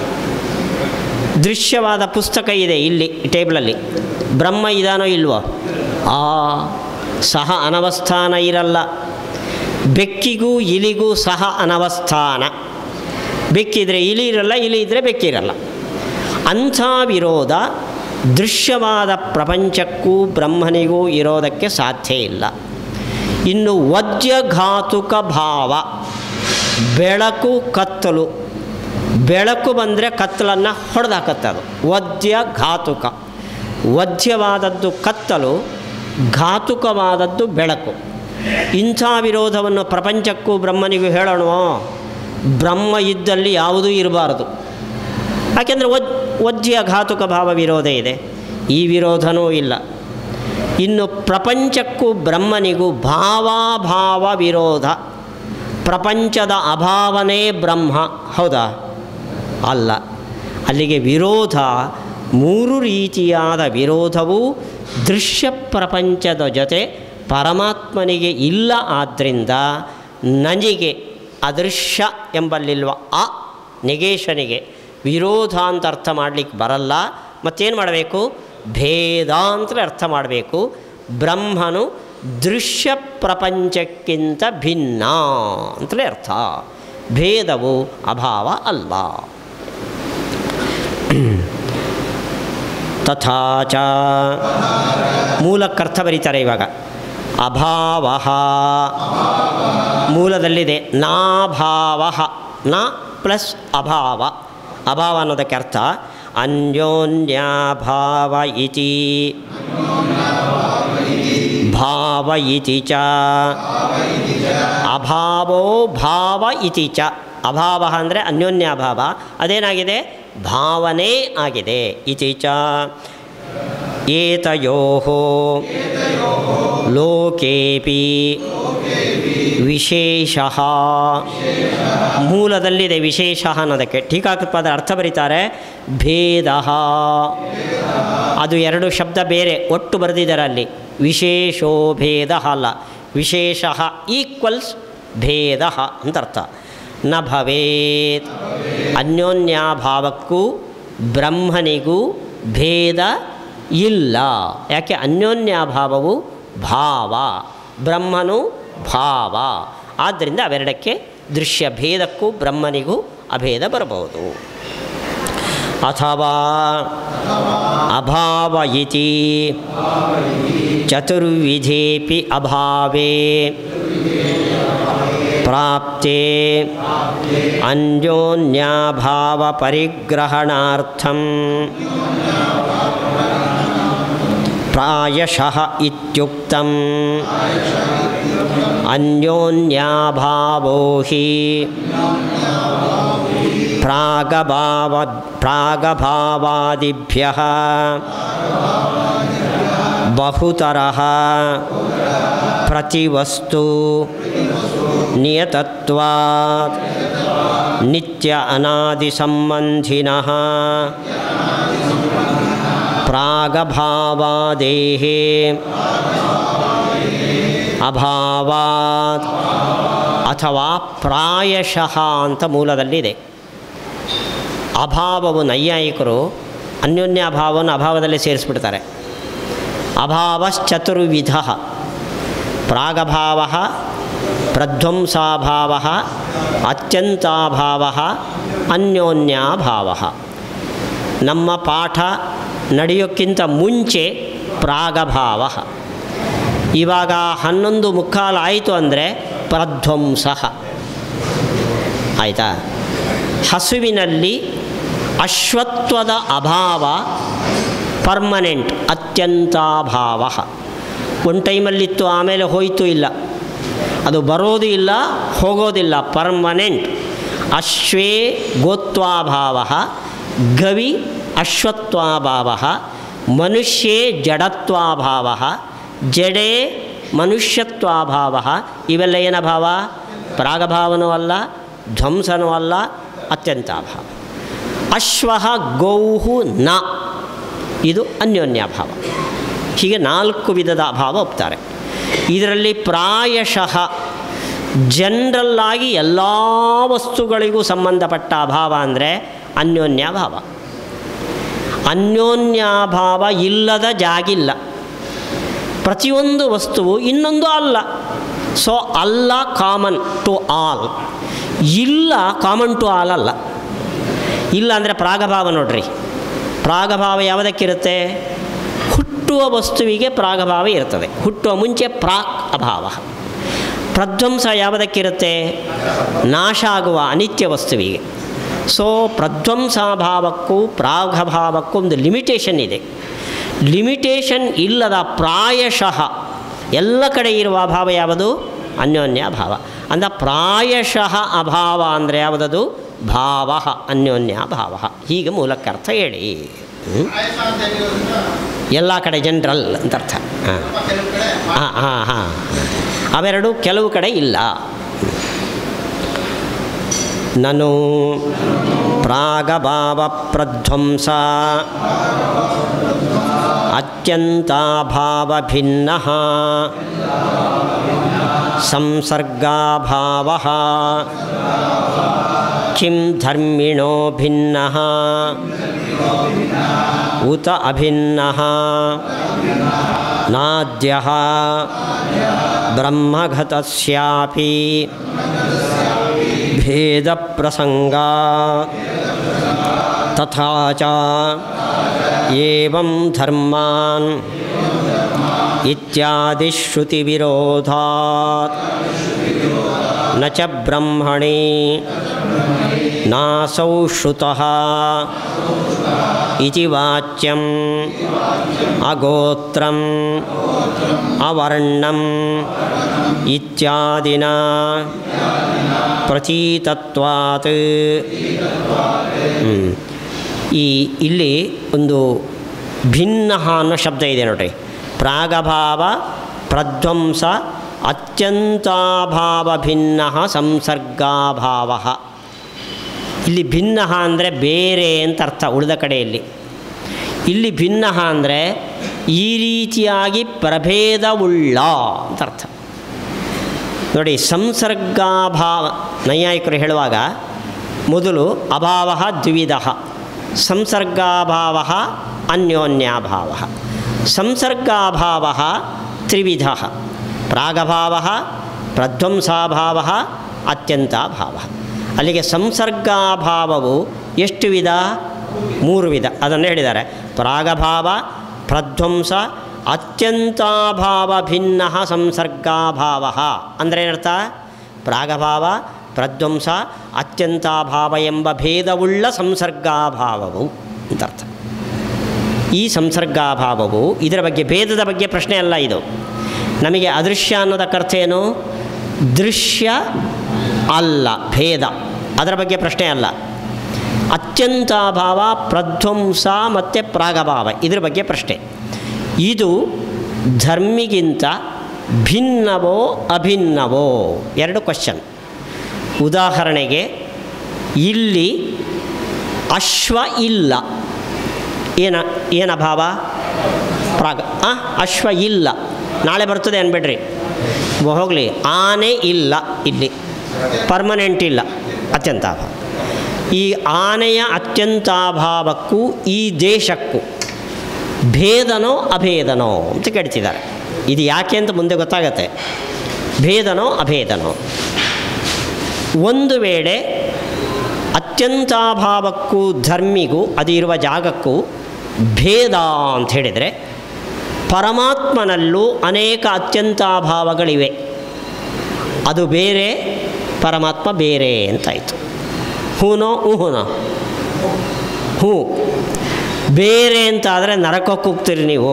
ದೃಶ್ಯವಾದ ಪುಸ್ತಕ ಇದೆ ಇಲ್ಲಿ ಟೇಬಲಲ್ಲಿ, ಬ್ರಹ್ಮ ಇದಾನೋ ಇಲ್ವೋ? ಆ ಸಹ ಅನವಸ್ಥಾನ ಇರಲ್ಲ. ಬೆಕ್ಕಿಗೂ ಇಲಿಗೂ ಸಹ ಅನವಸ್ಥಾನ. ಬೆಕ್ಕಿದ್ರೆ ಇಲಿ ಇರಲ್ಲ, ಇಲಿ ಇದ್ದರೆ ಬೆಕ್ಕಿರಲ್ಲ. ಅಂಥ ವಿರೋಧ ದೃಶ್ಯವಾದ ಪ್ರಪಂಚಕ್ಕೂ ಬ್ರಹ್ಮನಿಗೂ ಇರೋದಕ್ಕೆ ಸಾಧ್ಯ ಇಲ್ಲ. ಇನ್ನು ವದ್ಯಘಾತುಕ ಭಾವ, ಬೆಳಕು ಕತ್ತಲು. ಬೆಳಕು ಬಂದರೆ ಕತ್ತಲನ್ನು ಹೊಡೆದಾಕತ್ತದು, ವದ್ಯಘಾತುಕ. ವದ್ಯವಾದದ್ದು ಕತ್ತಲು, ಘಾತುಕವಾದದ್ದು ಬೆಳಕು. ಇಂಥ ವಿರೋಧವನ್ನು ಪ್ರಪಂಚಕ್ಕೂ ಬ್ರಹ್ಮನಿಗೂ ಹೇಳೋಣವೋ? ಬ್ರಹ್ಮ ಇದ್ದಲ್ಲಿ ಯಾವುದೂ ಇರಬಾರದು. ಯಾಕೆಂದರೆ ವದ್ ವದ್ಯ ಘಾತುಕ ಭಾವ ವಿರೋಧ ಇದೆ, ಈ ವಿರೋಧನೂ ಇಲ್ಲ. ಇನ್ನು ಪ್ರಪಂಚಕ್ಕೂ ಬ್ರಹ್ಮನಿಗೂ ಭಾವಾಭಾವ ವಿರೋಧ. ಪ್ರಪಂಚದ ಅಭಾವನೇ ಬ್ರಹ್ಮ, ಹೌದಾ? ಅಲ್ಲ. ಅಲ್ಲಿಗೆ ವಿರೋಧ, ಮೂರು ರೀತಿಯಾದ ವಿರೋಧವೂ ದೃಶ್ಯ ಪ್ರಪಂಚದ ಜೊತೆ ಪರಮಾತ್ಮನಿಗೆ ಇಲ್ಲ. ಆದ್ದರಿಂದ ನನಗೆ ಅದೃಶ್ಯ ಎಂಬಲ್ಲಿಲ್ವ ಆ ನೆಗೇಶನಿಗೆ ವಿರೋಧ ಅಂತ ಅರ್ಥ ಮಾಡಲಿಕ್ಕೆ ಬರಲ್ಲ. ಮತ್ತೇನು ಮಾಡಬೇಕು? ಭೇದ ಅಂತಲೇ ಅರ್ಥ ಮಾಡಬೇಕು. ಬ್ರಹ್ಮನು ದೃಶ್ಯ ಪ್ರಪಂಚಕ್ಕಿಂತ ಭಿನ್ನ ಅಂತಲೇ ಅರ್ಥ. ಭೇದವು ಅಭಾವ ಅಲ್ಲ. ತಥಾಚ ಮೂಲಕ್ಕರ್ಥ ಬರೀತಾರೆ ಇವಾಗ. ಅಭಾವ ಮೂಲದಲ್ಲಿದೆ ನಾಭಾವ, ನ ಪ್ಲಸ್ ಅಭಾವ. ಅಭಾವ ಅನ್ನೋದಕ್ಕೆ ಅರ್ಥ ಅನ್ಯೋನ್ಯಾಭಾವ ಇತಿ ಭಾವ ಇತಿ ಚ. ಅಭಾವೋ ಭಾವ ಇತಿ ಚ. ಅಭಾವ ಅಂದರೆ ಅನ್ಯೋನ್ಯಾಭಾವ, ಅದೇನಾಗಿದೆ? ಭಾವನೆ ಆಗಿದೆ. ಇತಿ ಚ ಏತಯೋಃ ಲೋಕೇಪಿ ವಿಶೇಷಃ. ಮೂಲದಲ್ಲಿದೆ ವಿಶೇಷ ಅನ್ನೋದಕ್ಕೆ. ಟೀಕಾಕೃತ್ಪಾದ ಅರ್ಥ ಬರೀತಾರೆ ಭೇದ. ಅದು ಎರಡು ಶಬ್ದ ಬೇರೆ, ಒಟ್ಟು ಬರೆದಿದ್ದಾರೆ ಅಲ್ಲಿ. ವಿಶೇಷೋ ಭೇದ ಅಲ್ಲ, ವಿಶೇಷ ಈಕ್ವಲ್ಸ್ ಭೇದ ಅಂತ ಅರ್ಥ. ನ ಭವೇತ್, ಅನ್ಯೋನ್ಯಾಭಾವಕ್ಕೂ ಬ್ರಹ್ಮನಿಗೂ ಭೇದ ಇಲ್ಲ. ಯಾಕೆ? ಅನ್ಯೋನ್ಯಾಭಾವವು ಭಾವ, ಬ್ರಹ್ಮನು ಭಾವ. ಆದ್ದರಿಂದ ಅವೆರಡಕ್ಕೆ ದೃಶ್ಯ ಭೇದಕ್ಕೂ ಬ್ರಹ್ಮನಿಗೂ ಅಭೇದ ಬರಬಹುದು. ಅಥವಾ ಅಭಾವ ಇತಿ ಚತುರ್ವಿಧೇಪಿ ಅಭಾವೇ ಪ್ರಾಪ್ತೆ ಅನ್ಯೋನ್ಯಾಭಾವ ಪರಿಗ್ರಹಣಾರ್ಥಂ ಪ್ರಾಯಶಃ ಇತ್ಯುಕ್ತಂ. ಅನ್ಯೋನ್ಯಾಭಾವೋ ಹಿ ಪ್ರಾಗಭಾವ ಪ್ರಾಗಭಾವಾದಿಭ್ಯಃ ಬಹುತರಃ ಪ್ರತಿವಸ್ತು ನಿಯತತ್ವಾತ್ ನಿತ್ಯ ಅನಾದಿ ಸಂಬಂಧಿನಃ ಪ್ರಾಗಭಾವಾದೇಃ ಅಭಾವಾತ್ ಅಥವಾ ಪ್ರಾಯಶಃ ಅಂತ ಮೂಲದಲ್ಲಿದೆ. ಅಭಾವವು ನೈಯಾಯಿಕರು ಅನ್ಯೋನ್ಯಾಭಾವವನ್ನು ಅಭಾವದಲ್ಲಿ ಸೇರಿಸ್ಬಿಡ್ತಾರೆ. ಅಭಾವಶ್ಚತುರ್ವಿಧ: ಪ್ರಾಗಭಾವ, ಪ್ರಧ್ವಂಸಾಭಾವ, ಅತ್ಯಂತಾಭಾವ, ಅನ್ಯೋನ್ಯಾಭಾವ. ನಮ್ಮ ಪಾಠ ನಡೆಯೋಕ್ಕಿಂತ ಮುಂಚೆ ಪ್ರಾಗಭಾವ. ಇವಾಗ ಹನ್ನೊಂದು ಮುಕ್ಕಾಲು ಆಯಿತು ಅಂದರೆ ಪ್ರಧ್ವಂಸ ಆಯಿತಾ. ಹಸುವಿನಲ್ಲಿ ಅಶ್ವತ್ವದ ಅಭಾವ ಪರ್ಮನೆಂಟ್, ಅತ್ಯಂತಾಭಾವ. ಒಂದು ಟೈಮಲ್ಲಿತ್ತು, ಆಮೇಲೆ ಹೋಯಿತು ಇಲ್ಲ, ಅದು ಬರೋದು ಇಲ್ಲ, ಹೋಗೋದಿಲ್ಲ, ಪರ್ಮನೆಂಟ್. ಅಶ್ವೇ ಗೋತ್ವಾಭಾವ, ಗವಿ ಅಶ್ವತ್ವಾಭಾವ, ಮನುಷ್ಯೇ ಜಡತ್ವಾಭಾವ, ಜಡೇ ಮನುಷ್ಯತ್ವಾಭಾವ. ಇವೆಲ್ಲ ಏನಭಾವ? ಪ್ರಾಗಭಾವನೂ ಅಲ್ಲ, ಧ್ವಂಸನೂ ಅಲ್ಲ, ಅತ್ಯಂತಾಭಾವ. ಅಶ್ವ ಗೌಹು ನ, ಇದು ಅನ್ಯೋನ್ಯಾಭಾವ. ಹೀಗೆ ನಾಲ್ಕು ವಿಧದ ಅಭಾವ ಒಪ್ತಾರೆ. ಇದರಲ್ಲಿ ಪ್ರಾಯಶಃ ಜನರಲ್ಲಾಗಿ ಎಲ್ಲ ವಸ್ತುಗಳಿಗೂ ಸಂಬಂಧಪಟ್ಟ ಅಭಾವ ಅಂದರೆ ಅನ್ಯೋನ್ಯಾಭಾವ. ಅನ್ಯೋನ್ಯಾಭಾವ ಇಲ್ಲದ ಜಾಗಿಲ್ಲ. ಪ್ರತಿಯೊಂದು ವಸ್ತುವು ಇನ್ನೊಂದು ಅಲ್ಲ. ಸೊ ಅಲ್ಲ ಕಾಮನ್ ಟು ಆಲ್, ಇಲ್ಲ ಕಾಮನ್ ಟು ಆಲ್ ಅಲ್ಲ. ಇಲ್ಲ ಅಂದರೆ ಪ್ರಾಗಭಾವ ನೋಡ್ರಿ. ಪ್ರಾಗಭಾವ ಯಾವುದಕ್ಕಿರುತ್ತೆ? ಹುಟ್ಟುವ ವಸ್ತುವಿಗೆ ಪ್ರಾಗಭಾವ ಇರ್ತದೆ, ಹುಟ್ಟುವ ಮುಂಚೆ ಪ್ರಾಕ್ ಅಭಾವ. ಪ್ರಧ್ವಂಸ ಯಾವುದಕ್ಕಿರುತ್ತೆ? ನಾಶ ಆಗುವ ಅನಿತ್ಯ ವಸ್ತುವಿಗೆ. ಸೊ ಪ್ರಧ್ವಂಸಾಭಾವಕ್ಕೂ ಪ್ರಾಗಭಾವಕ್ಕೂ ಒಂದು ಲಿಮಿಟೇಷನ್ ಇದೆ. ಲಿಮಿಟೇಷನ್ ಇಲ್ಲದ ಪ್ರಾಯಶಃ ಎಲ್ಲ ಕಡೆ ಇರುವ ಅಭಾವ ಯಾವುದು? ಅನ್ಯೋನ್ಯಾಭಾವ. ಅಂದ ಪ್ರಾಯಶಃ ಅಭಾವ ಅಂದರೆ ಯಾವುದದು? ಭಾವ, ಅನ್ಯೋನ್ಯಾಭಾವ. ಹೀಗೆ ಮೂಲಕ್ಕೆ ಅರ್ಥ ಹೇಳಿ. ಎಲ್ಲ ಕಡೆ ಜನರಲ್ ಅಂತ ಅರ್ಥ. ಹಾಂ ಹಾಂ ಹಾಂ ಹಾಂ ಅವೆರಡು ಕೆಲವು ಕಡೆ ಇಲ್ಲ. ನನು ಪ್ರಾಗಭಾವ ಪ್ರಧ್ವಂಸ ಅತ್ಯಂತಾಭಾವ ಭಿನ್ನ ಸಂಸರ್ಗಾಭಾವ ಕಿಂ ಧರ್ಮಿಣೋ ಭಿನ್ನ ಉತ ಅಭಿನ್ನ ನಾದ್ಯಃ ಬ್ರಹ್ಮಘತಸ್ಯಾಪಿ ಭೇದ ಪ್ರಸಂಗಾತ್ ತಥಾ ಚ ಏವಂ ಧರ್ಮಾನ್ ಇತ್ಯಾದಿ ಶ್ರುತಿ ವಿರೋಧಾತ್ ನ ಚ ಬ್ರಹ್ಮಣಿ ನಾಸೌ ಶ್ರುತಃ ಇತಿ ವಾಚ್ಯಂ ಅಗೋತ್ರಂ ಅವರ್ಣಂ ಇತ್ಯಾದಿನ ಪ್ರತೀತತ್ವಾತ್. ಈ ಇಲ್ಲಿ ಒಂದು ಭಿನ್ನ ಅನ್ನೋ ಶಬ್ದ ಇದೆ ನೋಡ್ರಿ. ಪ್ರಾಗಭಾವ ಪ್ರಧ್ವಂಸ ಅತ್ಯಂತಾಭಾವ ಭಿನ್ನ ಸಂಸರ್ಗಾಭಾವ. ಇಲ್ಲಿ ಭಿನ್ನ ಅಂದರೆ ಬೇರೆ ಅಂತ ಅರ್ಥ ಉಳಿದ ಕಡೆಯಲ್ಲಿ. ಇಲ್ಲಿ ಭಿನ್ನ ಅಂದರೆ ಈ ರೀತಿಯಾಗಿ ಪ್ರಭೇದವುಳ್ಳ ಅಂತ ಅರ್ಥ ನೋಡಿ. ಸಂಸರ್ಗಾಭಾವ ನೈಯಾಯಿಕರು ಹೇಳುವಾಗ ಮೊದಲು ಅಭಾವ ದ್ವಿವಿಧ, ಸಂಸರ್ಗಾಭಾವ ಅನ್ಯೋನ್ಯಾಭಾವ. ಸಂಸರ್ಗಾಭಾವ ತ್ರಿವಿಧ: ಪ್ರಾಗಭಾವ, ಪ್ರಧ್ವಂಸಾಭಾವ, ಅತ್ಯಂತಾಭಾವ. ಅಲ್ಲಿಗೆ ಸಂಸರ್ಗಾಭಾವವು ಎಷ್ಟು ವಿಧ? ಮೂರು ವಿಧ. ಅದನ್ನು ಹೇಳಿದ್ದಾರೆ. ಪ್ರಾಗಭಾವ, ಪ್ರಧ್ವಂಸ, ಅತ್ಯಂತಾಭಾವ ಭಿನ್ನ ಸಂಸರ್ಗಾಭಾವ. ಅಂದರೆ ಏನರ್ಥ? ಪ್ರಾಗಭಾವ, ಪ್ರಧ್ವಂಸ, ಅತ್ಯಂತಾಭಾವ ಎಂಬ ಭೇದವುಳ್ಳ ಸಂಸರ್ಗಾಭಾವವು ಅಂತರ್ಥ. ಈ ಸಂಸರ್ಗಾಭಾವವು ಇದರ ಬಗ್ಗೆ, ಭೇದದ ಬಗ್ಗೆ ಪ್ರಶ್ನೆ ಅಲ್ಲ ಇದು. ನಮಗೆ ಅದೃಶ್ಯ ಅನ್ನೋದಕ್ಕರ್ಥ ಏನು? ದೃಶ್ಯ ಅಲ್ಲ, ಭೇದ, ಅದರ ಬಗ್ಗೆ ಪ್ರಶ್ನೆ ಅಲ್ಲ. ಅತ್ಯಂತಾಭಾವ, ಪ್ರಧ್ವಂಸ ಮತ್ತು ಪ್ರಾಗಭಾವ ಇದರ ಬಗ್ಗೆ ಪ್ರಶ್ನೆ. ಇದು ಧರ್ಮಿಗಿಂತ ಭಿನ್ನವೋ ಅಭಿನ್ನವೋ? ಎರಡು ಕ್ವಶನ್. ಉದಾಹರಣೆಗೆ ಇಲ್ಲಿ ಅಶ್ವ ಇಲ್ಲ, ಏನ ಏನಭಾವ? ಪ್ರಾಗ. ಆ ಅಶ್ವ ಇಲ್ಲ, ನಾಳೆ ಬರ್ತದೆ ಅನ್ಬೇಡ್ರಿ, ಹೋಗಲಿ. ಆನೆ ಇಲ್ಲ, ಇಲ್ಲಿ ಪರ್ಮನೆಂಟ್ ಇಲ್ಲ, ಅತ್ಯಂತಾಭಾವ. ಈ ಆನೆಯ ಅತ್ಯಂತಾಭಾವಕ್ಕೂ ಈ ದೇಶಕ್ಕೂ ಭೇದನೋ ಅಭೇದನೋ ಅಂತ ಕೇಳ್ತಿದ್ದಾರೆ. ಇದು ಯಾಕೆ ಅಂತ ಮುಂದೆ ಗೊತ್ತಾಗತ್ತೆ. ಭೇದನೋ ಅಭೇದನೋ? ಒಂದು ವೇಳೆ ಅತ್ಯಂತಾಭಾವಕ್ಕೂ ಧರ್ಮಿಗೂ ಅದು ಇರುವ ಜಾಗಕ್ಕೂ ಭೇದ ಅಂತ ಹೇಳಿದರೆ, ಪರಮಾತ್ಮನಲ್ಲೂ ಅನೇಕ ಅತ್ಯಂತಾಭಾವಗಳಿವೆ. ಅದು ಬೇರೆ, ಪರಮಾತ್ಮ ಬೇರೆ ಅಂತಾಯಿತು. ಹೂನೋ ಊಹುನೋ? ಹೂ. ಬೇರೆ ಅಂತಾದರೆ ನರಕಕ್ಕೆ ಹೋಗ್ತೀರಿ ನೀವು.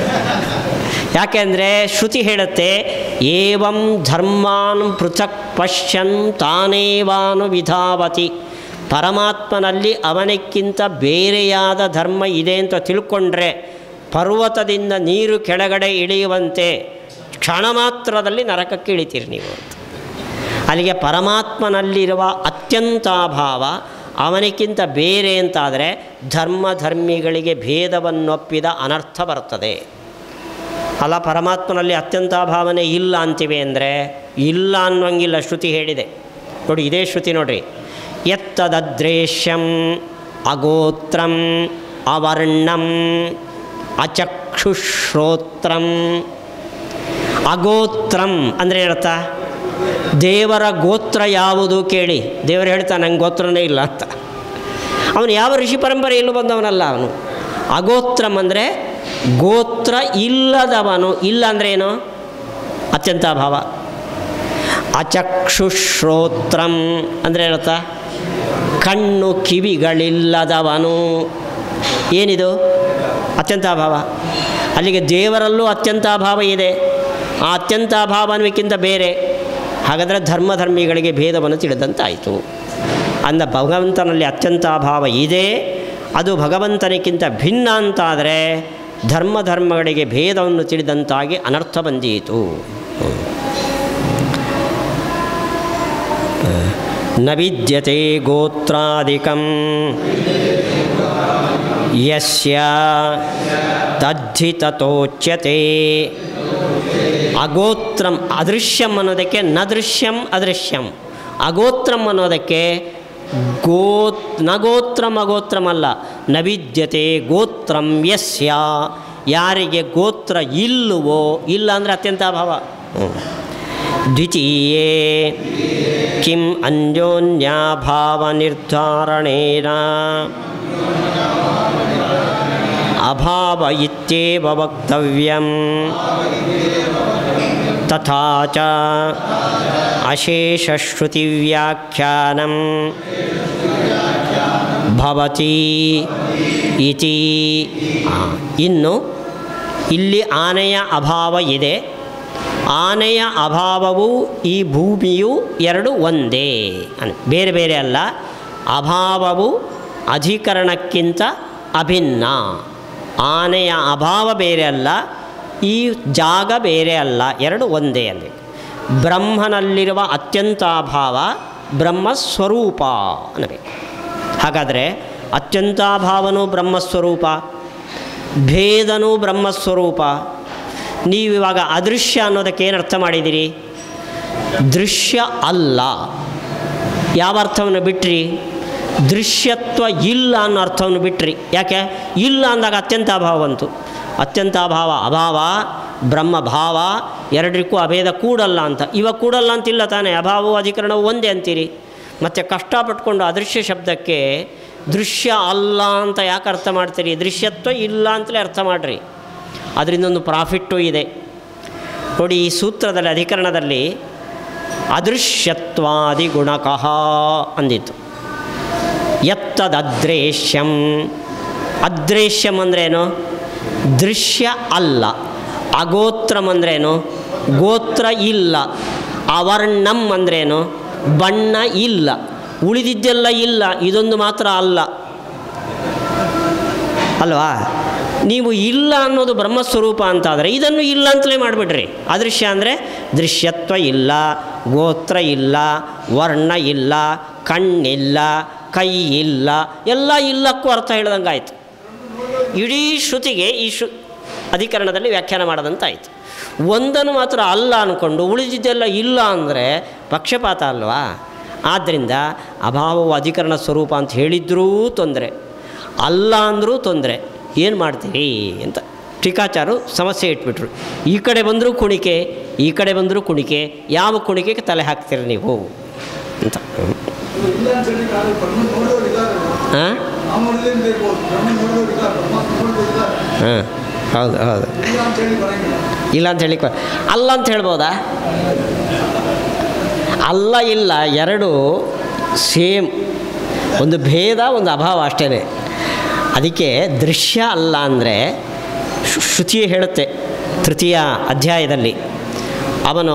ಯಾಕೆಂದರೆ ಶ್ರುತಿ ಹೇಳುತ್ತೆ, ಏವಂ ಧರ್ಮಾನ್ ಪೃಥಕ್ ಪಶ್ಯನ್ ತಾನೇವಾನು ವಿಧಾವತಿ. ಪರಮಾತ್ಮನಲ್ಲಿ ಅವನಕ್ಕಿಂತ ಬೇರೆಯಾದ ಧರ್ಮ ಇದೆ ಅಂತ ತಿಳ್ಕೊಂಡ್ರೆ ಪರ್ವತದಿಂದ ನೀರು ಕೆಳಗಡೆ ಇಳಿಯುವಂತೆ ಕ್ಷಣ ಮಾತ್ರದಲ್ಲಿ ನರಕಕ್ಕೆ ಇಳಿತೀರಿ ನೀವು ಅಂತ. ಅಲ್ಲಿಗೆ ಪರಮಾತ್ಮನಲ್ಲಿರುವ ಅತ್ಯಂತಾಭಾವ ಅವನಿಗಿಂತ ಬೇರೆ ಅಂತಾದರೆ ಧರ್ಮ ಧರ್ಮಿಗಳಿಗೆ ಭೇದವನ್ನೊಪ್ಪಿದ ಅನರ್ಥ ಬರ್ತದೆ. ಅಲ್ಲ, ಪರಮಾತ್ಮನಲ್ಲಿ ಅತ್ಯಂತಾಭಾವನೆ ಇಲ್ಲ ಅಂತೀವಿ ಅಂದರೆ ಇಲ್ಲ ಅನ್ನೋಂಗಿಲ್ಲ, ಶ್ರುತಿ ಹೇಳಿದೆ ನೋಡಿ. ಇದೇ ಶ್ರುತಿ ನೋಡ್ರಿ, ಯತ್ತದದೃಶ್ಯಂ ಅಗೋತ್ರಂ ಅವರ್ಣಂ ಅಚಕ್ಷುಶ್ರೋತ್ರಂ. ಅಗೋತ್ರಂ ಅಂದರೆ ಏನರ್ಥ? ದೇವರ ಗೋತ್ರ ಯಾವುದು ಕೇಳಿ. ದೇವರು ಹೇಳ್ತಾನೆ ನಂಗೆ ಗೋತ್ರನೇ ಇಲ್ಲ ಅಂತ. ಅವನು ಯಾವ ಋಷಿ ಪರಂಪರೆಯಲ್ಲೂ ಬಂದವನಲ್ಲ ಅವನು. ಅಗೋತ್ರಂ ಅಂದರೆ ಗೋತ್ರ ಇಲ್ಲದವನು. ಇಲ್ಲ ಅಂದರೆ ಏನು? ಅತ್ಯಂತಾಭಾವ. ಅಚಕ್ಷುಶ್ರೋತ್ರಂ ಅಂದರೆ ಏನರ್ಥ? ಕಣ್ಣು ಕಿವಿಗಳಿಲ್ಲದವನು. ಏನಿದು? ಅತ್ಯಂತಾಭಾವ. ಅಲ್ಲಿಗೆ ದೇವರಲ್ಲೂ ಅತ್ಯಂತಾಭಾವ ಇದೆ. ಆ ಅತ್ಯಂತಾಭಾವ ಅನ್ನೋಕ್ಕಿಂತ ಬೇರೆ. ಹಾಗಾದರೆ ಧರ್ಮಧರ್ಮಿಗಳಿಗೆ ಭೇದವನ್ನು ತಿಳಿದಂತಾಯಿತು. ಅಂದ ಭಗವಂತನಲ್ಲಿ ಅತ್ಯಂತಾಭಾವ ಇದೆ, ಅದು ಭಗವಂತನಿಗಿಂತ ಭಿನ್ನ ಅಂತಾದರೆ ಧರ್ಮಧರ್ಮಗಳಿಗೆ ಭೇದವನ್ನು ತಿಳಿದಂತಾಗಿ ಅನರ್ಥ ಬಂದೀತು. ನ ವಿದ್ಯತೆ ಗೋತ್ರಾದಿಕಂ ಯಸ್ಯ ತದ್ಧಿ ತಥೋಚ್ಯತೆ. ಅಗೋತ್ರಂ ಅದೃಶ್ಯಂ ಅನ್ನೋದಕ್ಕೆ ನ ದೃಶ್ಯಂ ಅದೃಶ್ಯಂ. ಅಗೋತ್ರಂ ಅನ್ನೋದಕ್ಕೆ ಗೋ ನ ಗೋತ್ರಂ ಅಗೋತ್ರಂ ಅಲ್ಲ. ನ ವಿದ್ಯತೆ ಗೋತ್ರಂ ಯಸ್ಯ, ಯಾರಿಗೆ ಗೋತ್ರ ಇಲ್ಲವೋ, ಇಲ್ಲ ಅಂದರೆ ಅತ್ಯಂತಾಭಾವ. ದ್ವಿತೀಯೇ ಕಿಂ ಅನ್ಯೋನ್ಯಾಭಾವ ನಿರ್ಧಾರಣೇನ ಅಭಾವ ಇತ್ಯೇವ ವಕ್ತವ್ಯಂ. ತಥಾ ಚ ಅಶೇಷಶ್ರುತಿವ್ಯಾಖ್ಯಾನಂ ಭವತಿ ಇತಿ. ಇನ್ನು ಇಲ್ಲಿ ಆನೆಯ ಅಭಾವ ಇದೆ. ಆನೆಯ ಅಭಾವವು ಈ ಭೂಮಿಯು ಎರಡು ಒಂದೇ, ಬೇರೆ ಬೇರೆ ಅಲ್ಲ. ಅಭಾವವು ಅಧಿಕರಣಕ್ಕಿಂತ ಅಭಿನ್ನ. ಆನೆಯ ಅಭಾವ ಬೇರೆ ಅಲ್ಲ, ಈ ಜಾಗ ಬೇರೆ ಅಲ್ಲ, ಎರಡು ಒಂದೇ ಅಲ್ಲಿ. ಬ್ರಹ್ಮನಲ್ಲಿರುವ ಅತ್ಯಂತಾಭಾವ ಬ್ರಹ್ಮಸ್ವರೂಪ ಅನ್ನಬೇಕು. ಹಾಗಾದರೆ ಅತ್ಯಂತಾಭಾವನೂ ಬ್ರಹ್ಮಸ್ವರೂಪ, ಭೇದನೂ ಬ್ರಹ್ಮಸ್ವರೂಪ. ನೀವಿವಾಗ ಅದೃಶ್ಯ ಅನ್ನೋದಕ್ಕೆ ಏನು ಅರ್ಥ ಮಾಡಿದ್ದೀರಿ? ದೃಶ್ಯ ಅಲ್ಲ. ಯಾವ ಅರ್ಥವನ್ನು ಬಿಟ್ರಿ? ದೃಶ್ಯತ್ವ ಇಲ್ಲ ಅನ್ನೋ ಅರ್ಥವನ್ನು ಬಿಟ್ರಿ. ಯಾಕೆ? ಇಲ್ಲ ಅಂದಾಗ ಅತ್ಯಂತಾಭಾವ ಬಂತು. ಅತ್ಯಂತಾಭಾವ ಅಭಾವ ಬ್ರಹ್ಮಭಾವ ಎರಡರಿಗೂ ಅಭೇದ ಕೂಡಲ್ಲ ಅಂತ. ಇವಾಗ ಕೂಡಲ್ಲ ಅಂತಿಲ್ಲ ತಾನೇ, ಅಭಾವವು ಅಧಿಕರಣವು ಒಂದೇ ಅಂತೀರಿ. ಮತ್ತು ಕಷ್ಟಪಟ್ಕೊಂಡು ಅದೃಶ್ಯ ಶಬ್ದಕ್ಕೆ ದೃಶ್ಯ ಅಲ್ಲ ಅಂತ ಯಾಕೆ ಅರ್ಥ ಮಾಡ್ತೀರಿ? ದೃಶ್ಯತ್ವ ಇಲ್ಲ ಅಂತಲೇ ಅರ್ಥ ಮಾಡಿರಿ. ಅದರಿಂದೊಂದು ಪ್ರಾಫಿಟ್ಟು ಇದೆ ನೋಡಿ. ಈ ಸೂತ್ರದಲ್ಲಿ ಅಧಿಕರಣದಲ್ಲಿ ಅದೃಶ್ಯತ್ವಾದಿ ಗುಣಕಃ ಅಂದಿತ್ತು. ಯತ್ತದದೃಶ್ಯಂ, ಅದೃಶ್ಯಂ ಅಂದ್ರೇನು? ದೃಶ್ಯ ಅಲ್ಲ. ಅಗೋತ್ರಂ ಅಂದ್ರೇನು? ಗೋತ್ರ ಇಲ್ಲ. ಅವರ್ಣಂ ಅಂದ್ರೇನು? ಬಣ್ಣ ಇಲ್ಲ. ಉಳಿದಿದ್ದೆಲ್ಲ ಇಲ್ಲ, ಇದೊಂದು ಮಾತ್ರ ಅಲ್ಲ ಅಲ್ವಾ? ನೀವು ಇಲ್ಲ ಅನ್ನೋದು ಬ್ರಹ್ಮಸ್ವರೂಪ ಅಂತಾದರೆ ಇದನ್ನು ಇಲ್ಲ ಅಂತಲೇ ಮಾಡಿಬಿಡ್ರಿ. ಅದೃಶ್ಯ ಅಂದರೆ ದೃಶ್ಯತ್ವ ಇಲ್ಲ, ಗೋತ್ರ ಇಲ್ಲ, ವರ್ಣ ಇಲ್ಲ, ಕಣ್ಣಿಲ್ಲ, ಕೈ ಇಲ್ಲ, ಎಲ್ಲ ಇಲ್ಲಕ್ಕೂ ಅರ್ಥ ಹೇಳ್ದಂಗೆ ಆಯಿತು. ಇಡೀ ಶ್ರುತಿಗೆ ಈ ಶೃ ಅಧಿಕರಣದಲ್ಲಿ ವ್ಯಾಖ್ಯಾನ ಮಾಡೋದಂತಾಯಿತು. ಒಂದನ್ನು ಮಾತ್ರ ಅಲ್ಲ ಅಂದ್ಕೊಂಡು ಉಳಿದಿದ್ದೆಲ್ಲ ಇಲ್ಲ ಅಂದರೆ ಪಕ್ಷಪಾತ ಅಲ್ವಾ? ಆದ್ದರಿಂದ ಅಭಾವವು ಅಧಿಕರಣ ಸ್ವರೂಪ ಅಂತ ಹೇಳಿದ್ರೂ ತೊಂದರೆ, ಅಲ್ಲ ಅಂದರೂ ತೊಂದರೆ. ಏನು ಮಾಡ್ತೀರಿ ಅಂತ ಟೀಕಾಚಾರು ಸಮಸ್ಯೆ ಇಟ್ಬಿಟ್ರು. ಈ ಕಡೆ ಬಂದರೂ ಕುಣಿಕೆ, ಈ ಕಡೆ ಬಂದರೂ ಕುಣಿಕೆ, ಯಾವ ಕುಣಿಕೆಗೆ ತಲೆ ಹಾಕ್ತೀರಿ ನೀವು ಅಂತ. ಹಾಂ ಹಾಂ ಹೌದು ಹೌದು. ಇಲ್ಲ ಅಂತ ಹೇಳಿ ಅಲ್ಲ ಅಂತ ಹೇಳ್ಬೋದಾ? ಅಲ್ಲ ಇಲ್ಲ ಎರಡು ಸೇಮ್, ಒಂದು ಭೇದ ಒಂದು ಅಭಾವ ಅಷ್ಟೇ. ಅದಕ್ಕೆ ದೃಶ್ಯ ಅಲ್ಲ ಅಂದರೆ ಶ್ರುತಿ ಹೇಳುತ್ತೆ ತೃತೀಯ ಅಧ್ಯಾಯದಲ್ಲಿ, ಅವನು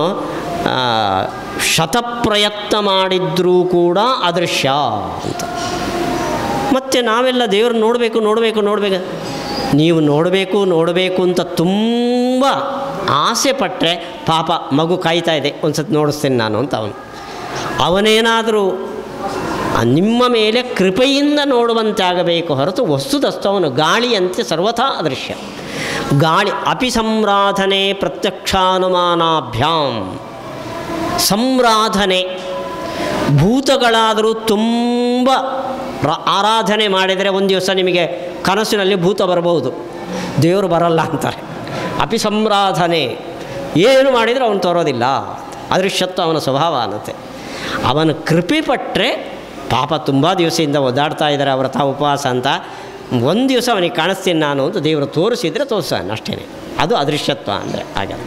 ಶತಪ್ರಯತ್ನ ಮಾಡಿದ್ರೂ ಕೂಡ ಅದೃಶ್ಯ ಅಂತ. ಮತ್ತು ನಾವೆಲ್ಲ ದೇವ್ರನ್ನ ನೋಡಬೇಕು ನೋಡಬೇಕು ನೋಡಬೇಕು ನೀವು ನೋಡಬೇಕು ನೋಡಬೇಕು ಅಂತ ತುಂಬ ಆಸೆ ಪಟ್ಟರೆ ಪಾಪ ಮಗು ಕಾಯ್ತಾ ಇದೆ ಒಂದು ಸತಿ ನೋಡಿಸ್ತೇನೆ ನಾನು ಅಂತ ಅವನು ಅವನೇನಾದರೂ ನಿಮ್ಮ ಮೇಲೆ ಕೃಪೆಯಿಂದ ನೋಡುವಂತಾಗಬೇಕು ಹೊರತು ವಸ್ತುತಸ್ತು ಅವನು ಗಾಳಿಯಂತೆ ಸರ್ವಥಾ ಅದೃಶ್ಯ. ಗಾಳಿ ಅಪಿ ಸಂರಾಧನೆ ಪ್ರತ್ಯಕ್ಷಾನುಮಾನಾಭ್ಯಾಂ. ಸಂರಾಧನೆ ಭೂತಗಳಾದರೂ ತುಂಬ ಆರಾಧನೆ ಮಾಡಿದರೆ ಒಂದು ದಿವಸ ನಿಮಗೆ ಕನಸಿನಲ್ಲಿ ಭೂತ ಬರಬಹುದು, ದೇವರು ಬರಲ್ಲ ಅಂತಾರೆ. ಅಪಿ ಸಂರಾಧನೆ ಏನು ಮಾಡಿದರೆ ಅವನು ತೋರೋದಿಲ್ಲ, ಅದೃಶ್ಯತ್ವ ಅವನ ಸ್ವಭಾವ ಅನ್ನತ್ತೆ. ಅವನ ಕೃಪೆ ಪಟ್ಟರೆ ಪಾಪ ತುಂಬ ದಿವಸದಿಂದ ಒದ್ದಾಡ್ತಾ ಇದ್ದಾರೆ ಅವರ ತಾ ಉಪವಾಸ ಅಂತ, ಒಂದು ದಿವಸ ಅವನಿಗೆ ಕಾಣಿಸ್ತೀನಿ ನಾನು ಅಂತ ದೇವರು ತೋರಿಸಿದರೆ ತೋರಿಸ್ತಾನೆ ಅಷ್ಟೇ. ಅದು ಅದೃಶ್ಯತ್ವ ಅಂದರೆ ಆಗಂತ.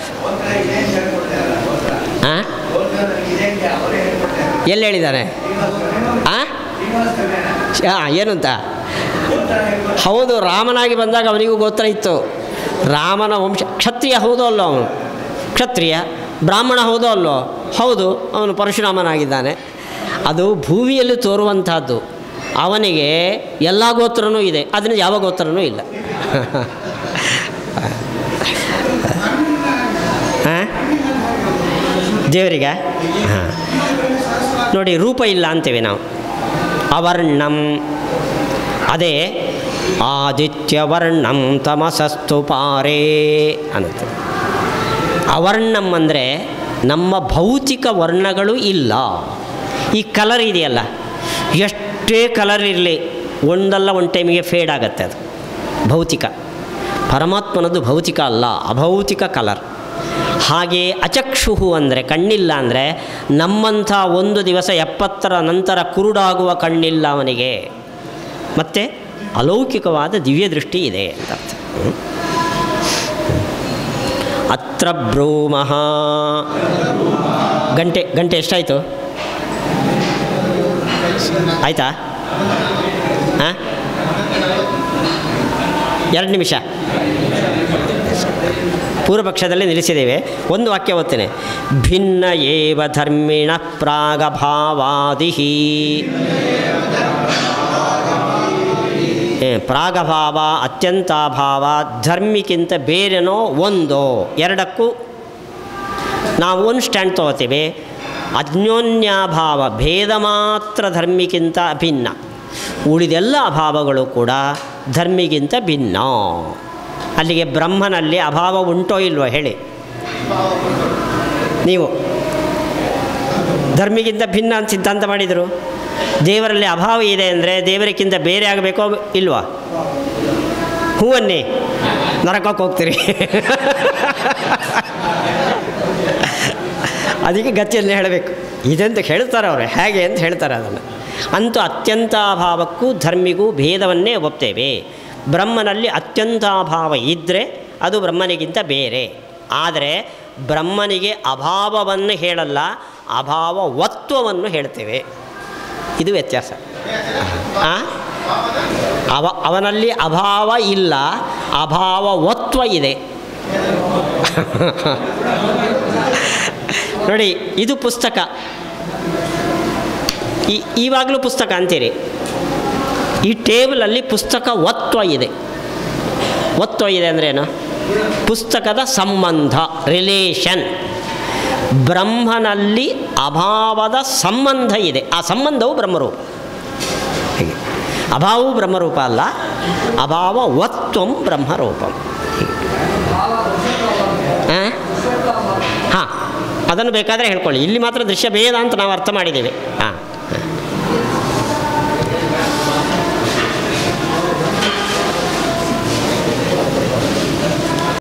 ಹಾಂ ಎಲ್ಲಿ ಹೇಳಿದ್ದಾನೆ? ಹಾಂ ಹಾಂ ಏನು ಅಂತ? ಹೌದು, ರಾಮನಾಗಿ ಬಂದಾಗ ಅವನಿಗೂ ಗೋತ್ರ ಇತ್ತು. ರಾಮನ ವಂಶ ಕ್ಷತ್ರಿಯ ಹೌದೋ ಅಲ್ಲೋ ಅವನು? ಕ್ಷತ್ರಿಯ. ಬ್ರಾಹ್ಮಣ ಹೌದೋ ಅಲ್ಲೋ? ಹೌದು, ಅವನು ಪರಶುರಾಮನಾಗಿದ್ದಾನೆ. ಅದು ಭೂಮಿಯಲ್ಲಿ ತೋರುವಂಥದ್ದು. ಅವನಿಗೆ ಎಲ್ಲ ಗೋತ್ರನೂ ಇದೆ, ಅದನ್ನು ಯಾವ ಗೋತ್ರನೂ ಇಲ್ಲ. ಹಾಂ ದೇವರಿಗ ಹಾಂ ನೋಡಿ, ರೂಪ ಇಲ್ಲ ಅಂತೀವಿ ನಾವು. ಅವರ್ಣಂ ಅದೇ ಆದಿತ್ಯವರ್ಣಂ ತಮಸಸ್ತು ಪಾರೇ ಅನ್ನುತ್ತೆ. ಅವರ್ಣಂ ಅಂದರೆ ನಮ್ಮ ಭೌತಿಕ ವರ್ಣಗಳು ಇಲ್ಲ. ಈ ಕಲರ್ ಇದೆಯಲ್ಲ, ಎಷ್ಟೇ ಕಲರ್ ಇರಲಿ ಒಂದಲ್ಲ ಒಂದು ಟೈಮಿಗೆ ಫೇಡ್ ಆಗುತ್ತೆ, ಅದು ಭೌತಿಕ. ಪರಮಾತ್ಮನದ್ದು ಭೌತಿಕ ಅಲ್ಲ, ಅಭೌತಿಕ ಕಲರ್. ಹಾಗೆ ಅಚಕ್ಷುಹು ಅಂದರೆ ಕಣ್ಣಿಲ್ಲ ಅಂದರೆ ನಮ್ಮಂಥ ಒಂದು ದಿವಸ ಎಪ್ಪತ್ತರ ನಂತರ ಕುರುಡಾಗುವ ಕಣ್ಣಿಲ್ಲ ಅವನಿಗೆ. ಮತ್ತು ಅಲೌಕಿಕವಾದ ದಿವ್ಯ ದೃಷ್ಟಿ ಇದೆ ಅಂತ ಅರ್ಥ. ಅತ್ರ ಬ್ರೂಮಃ ಗಂಟೆ ಗಂಟೆ ಎಷ್ಟಾಯಿತು? ಆಯಿತಾ? ಹಾಂ ಎರಡು ನಿಮಿಷ ಪೂರ್ವಪಕ್ಷದಲ್ಲಿ ನಿಲ್ಲಿಸಿದ್ದೇವೆ. ಒಂದು ವಾಕ್ಯ ಓದ್ತೇನೆ. ಭಿನ್ನ ಏವ ಧರ್ಮಿಣ ಪ್ರಾಗಭಾವಾದಿ. ಪ್ರಾಗಭಾವ ಅತ್ಯಂತಾಭಾವ, ಧರ್ಮಿಗಿಂತ ಬೇರೆನೋ ಒಂದೋ, ಎರಡಕ್ಕೂ ನಾವು ಒಂದು ಸ್ಟ್ಯಾಂಡ್ ತೊಗೋತೀವಿ. ಅನ್ಯೋನ್ಯಾಭಾವ ಭೇದ ಮಾತ್ರ ಧರ್ಮಿಗಿಂತ ಭಿನ್ನ, ಉಳಿದೆಲ್ಲ ಅಭಾವಗಳು ಕೂಡ ಧರ್ಮಿಗಿಂತ ಭಿನ್ನ. ಅಲ್ಲಿಗೆ ಬ್ರಹ್ಮನಲ್ಲಿ ಅಭಾವ ಉಂಟೋ ಇಲ್ವೋ ಹೇಳಿ ನೀವು? ಧರ್ಮಿಗಿಂತ ಭಿನ್ನ ಅಂತ ಸಿದ್ಧಾಂತ ಮಾಡಿದರು. ದೇವರಲ್ಲಿ ಅಭಾವ ಇದೆ ಅಂದರೆ ದೇವರಿಗಿಂತ ಬೇರೆ ಆಗಬೇಕೋ ಇಲ್ವಾ? ಹೂವನ್ನೇ ನರಕಕ್ಕೆ ಹೋಗ್ತೀರಿ. ಅದಕ್ಕೆ ಗತಿಯನ್ನೇ ಹೇಳಬೇಕು. ಇದೆಂತ ಹೇಳ್ತಾರೆ ಅವರು, ಹೇಗೆ ಅಂತ ಹೇಳ್ತಾರೆ ಅದನ್ನು. ಅಂತೂ ಅತ್ಯಂತಾಭಾವಕ್ಕೂ ಧರ್ಮಿಗೂ ಭೇದವನ್ನೇ ಒಪ್ತೇವೆ. ಬ್ರಹ್ಮನಲ್ಲಿ ಅತ್ಯಂತಾಭಾವ ಇದ್ದರೆ ಅದು ಬ್ರಹ್ಮನಿಗಿಂತ ಬೇರೆ. ಆದರೆ ಬ್ರಹ್ಮನಿಗೆ ಅಭಾವವನ್ನು ಹೇಳಲ್ಲ, ಅಭಾವವತ್ವವನ್ನು ಹೇಳ್ತೇವೆ. ಇದು ವ್ಯತ್ಯಾಸ. ಅವ ಅವನಲ್ಲಿ ಅಭಾವ ಇಲ್ಲ, ಅಭಾವವತ್ವ ಇದೆ. ನೋಡಿ, ಇದು ಪುಸ್ತಕ. ಈ ಈವಾಗಲೂ ಪುಸ್ತಕ ಅಂತೀರಿ. ಈ ಟೇಬಲಲ್ಲಿ ಪುಸ್ತಕ ಒತ್ವ ಇದೆ. ಒತ್ವ ಇದೆ ಅಂದ್ರೇನು? ಪುಸ್ತಕದ ಸಂಬಂಧ, ರಿಲೇಷನ್. ಬ್ರಹ್ಮನಲ್ಲಿ ಅಭಾವದ ಸಂಬಂಧ ಇದೆ. ಆ ಸಂಬಂಧವು ಬ್ರಹ್ಮರೂಪ. ಹೀಗೆ ಅಭಾವವು ಬ್ರಹ್ಮರೂಪ ಅಲ್ಲ, ಅಭಾವ ವತ್ವಂ ಬ್ರಹ್ಮರೂಪಂ. ಹಾಂ, ಅದನ್ನು ಬೇಕಾದರೆ ಹೇಳ್ಕೊಳ್ಳಿ. ಇಲ್ಲಿ ಮಾತ್ರ ದೃಶ್ಯ ಭೇದ ಅಂತ ನಾವು ಅರ್ಥ ಮಾಡಿದ್ದೇವೆ.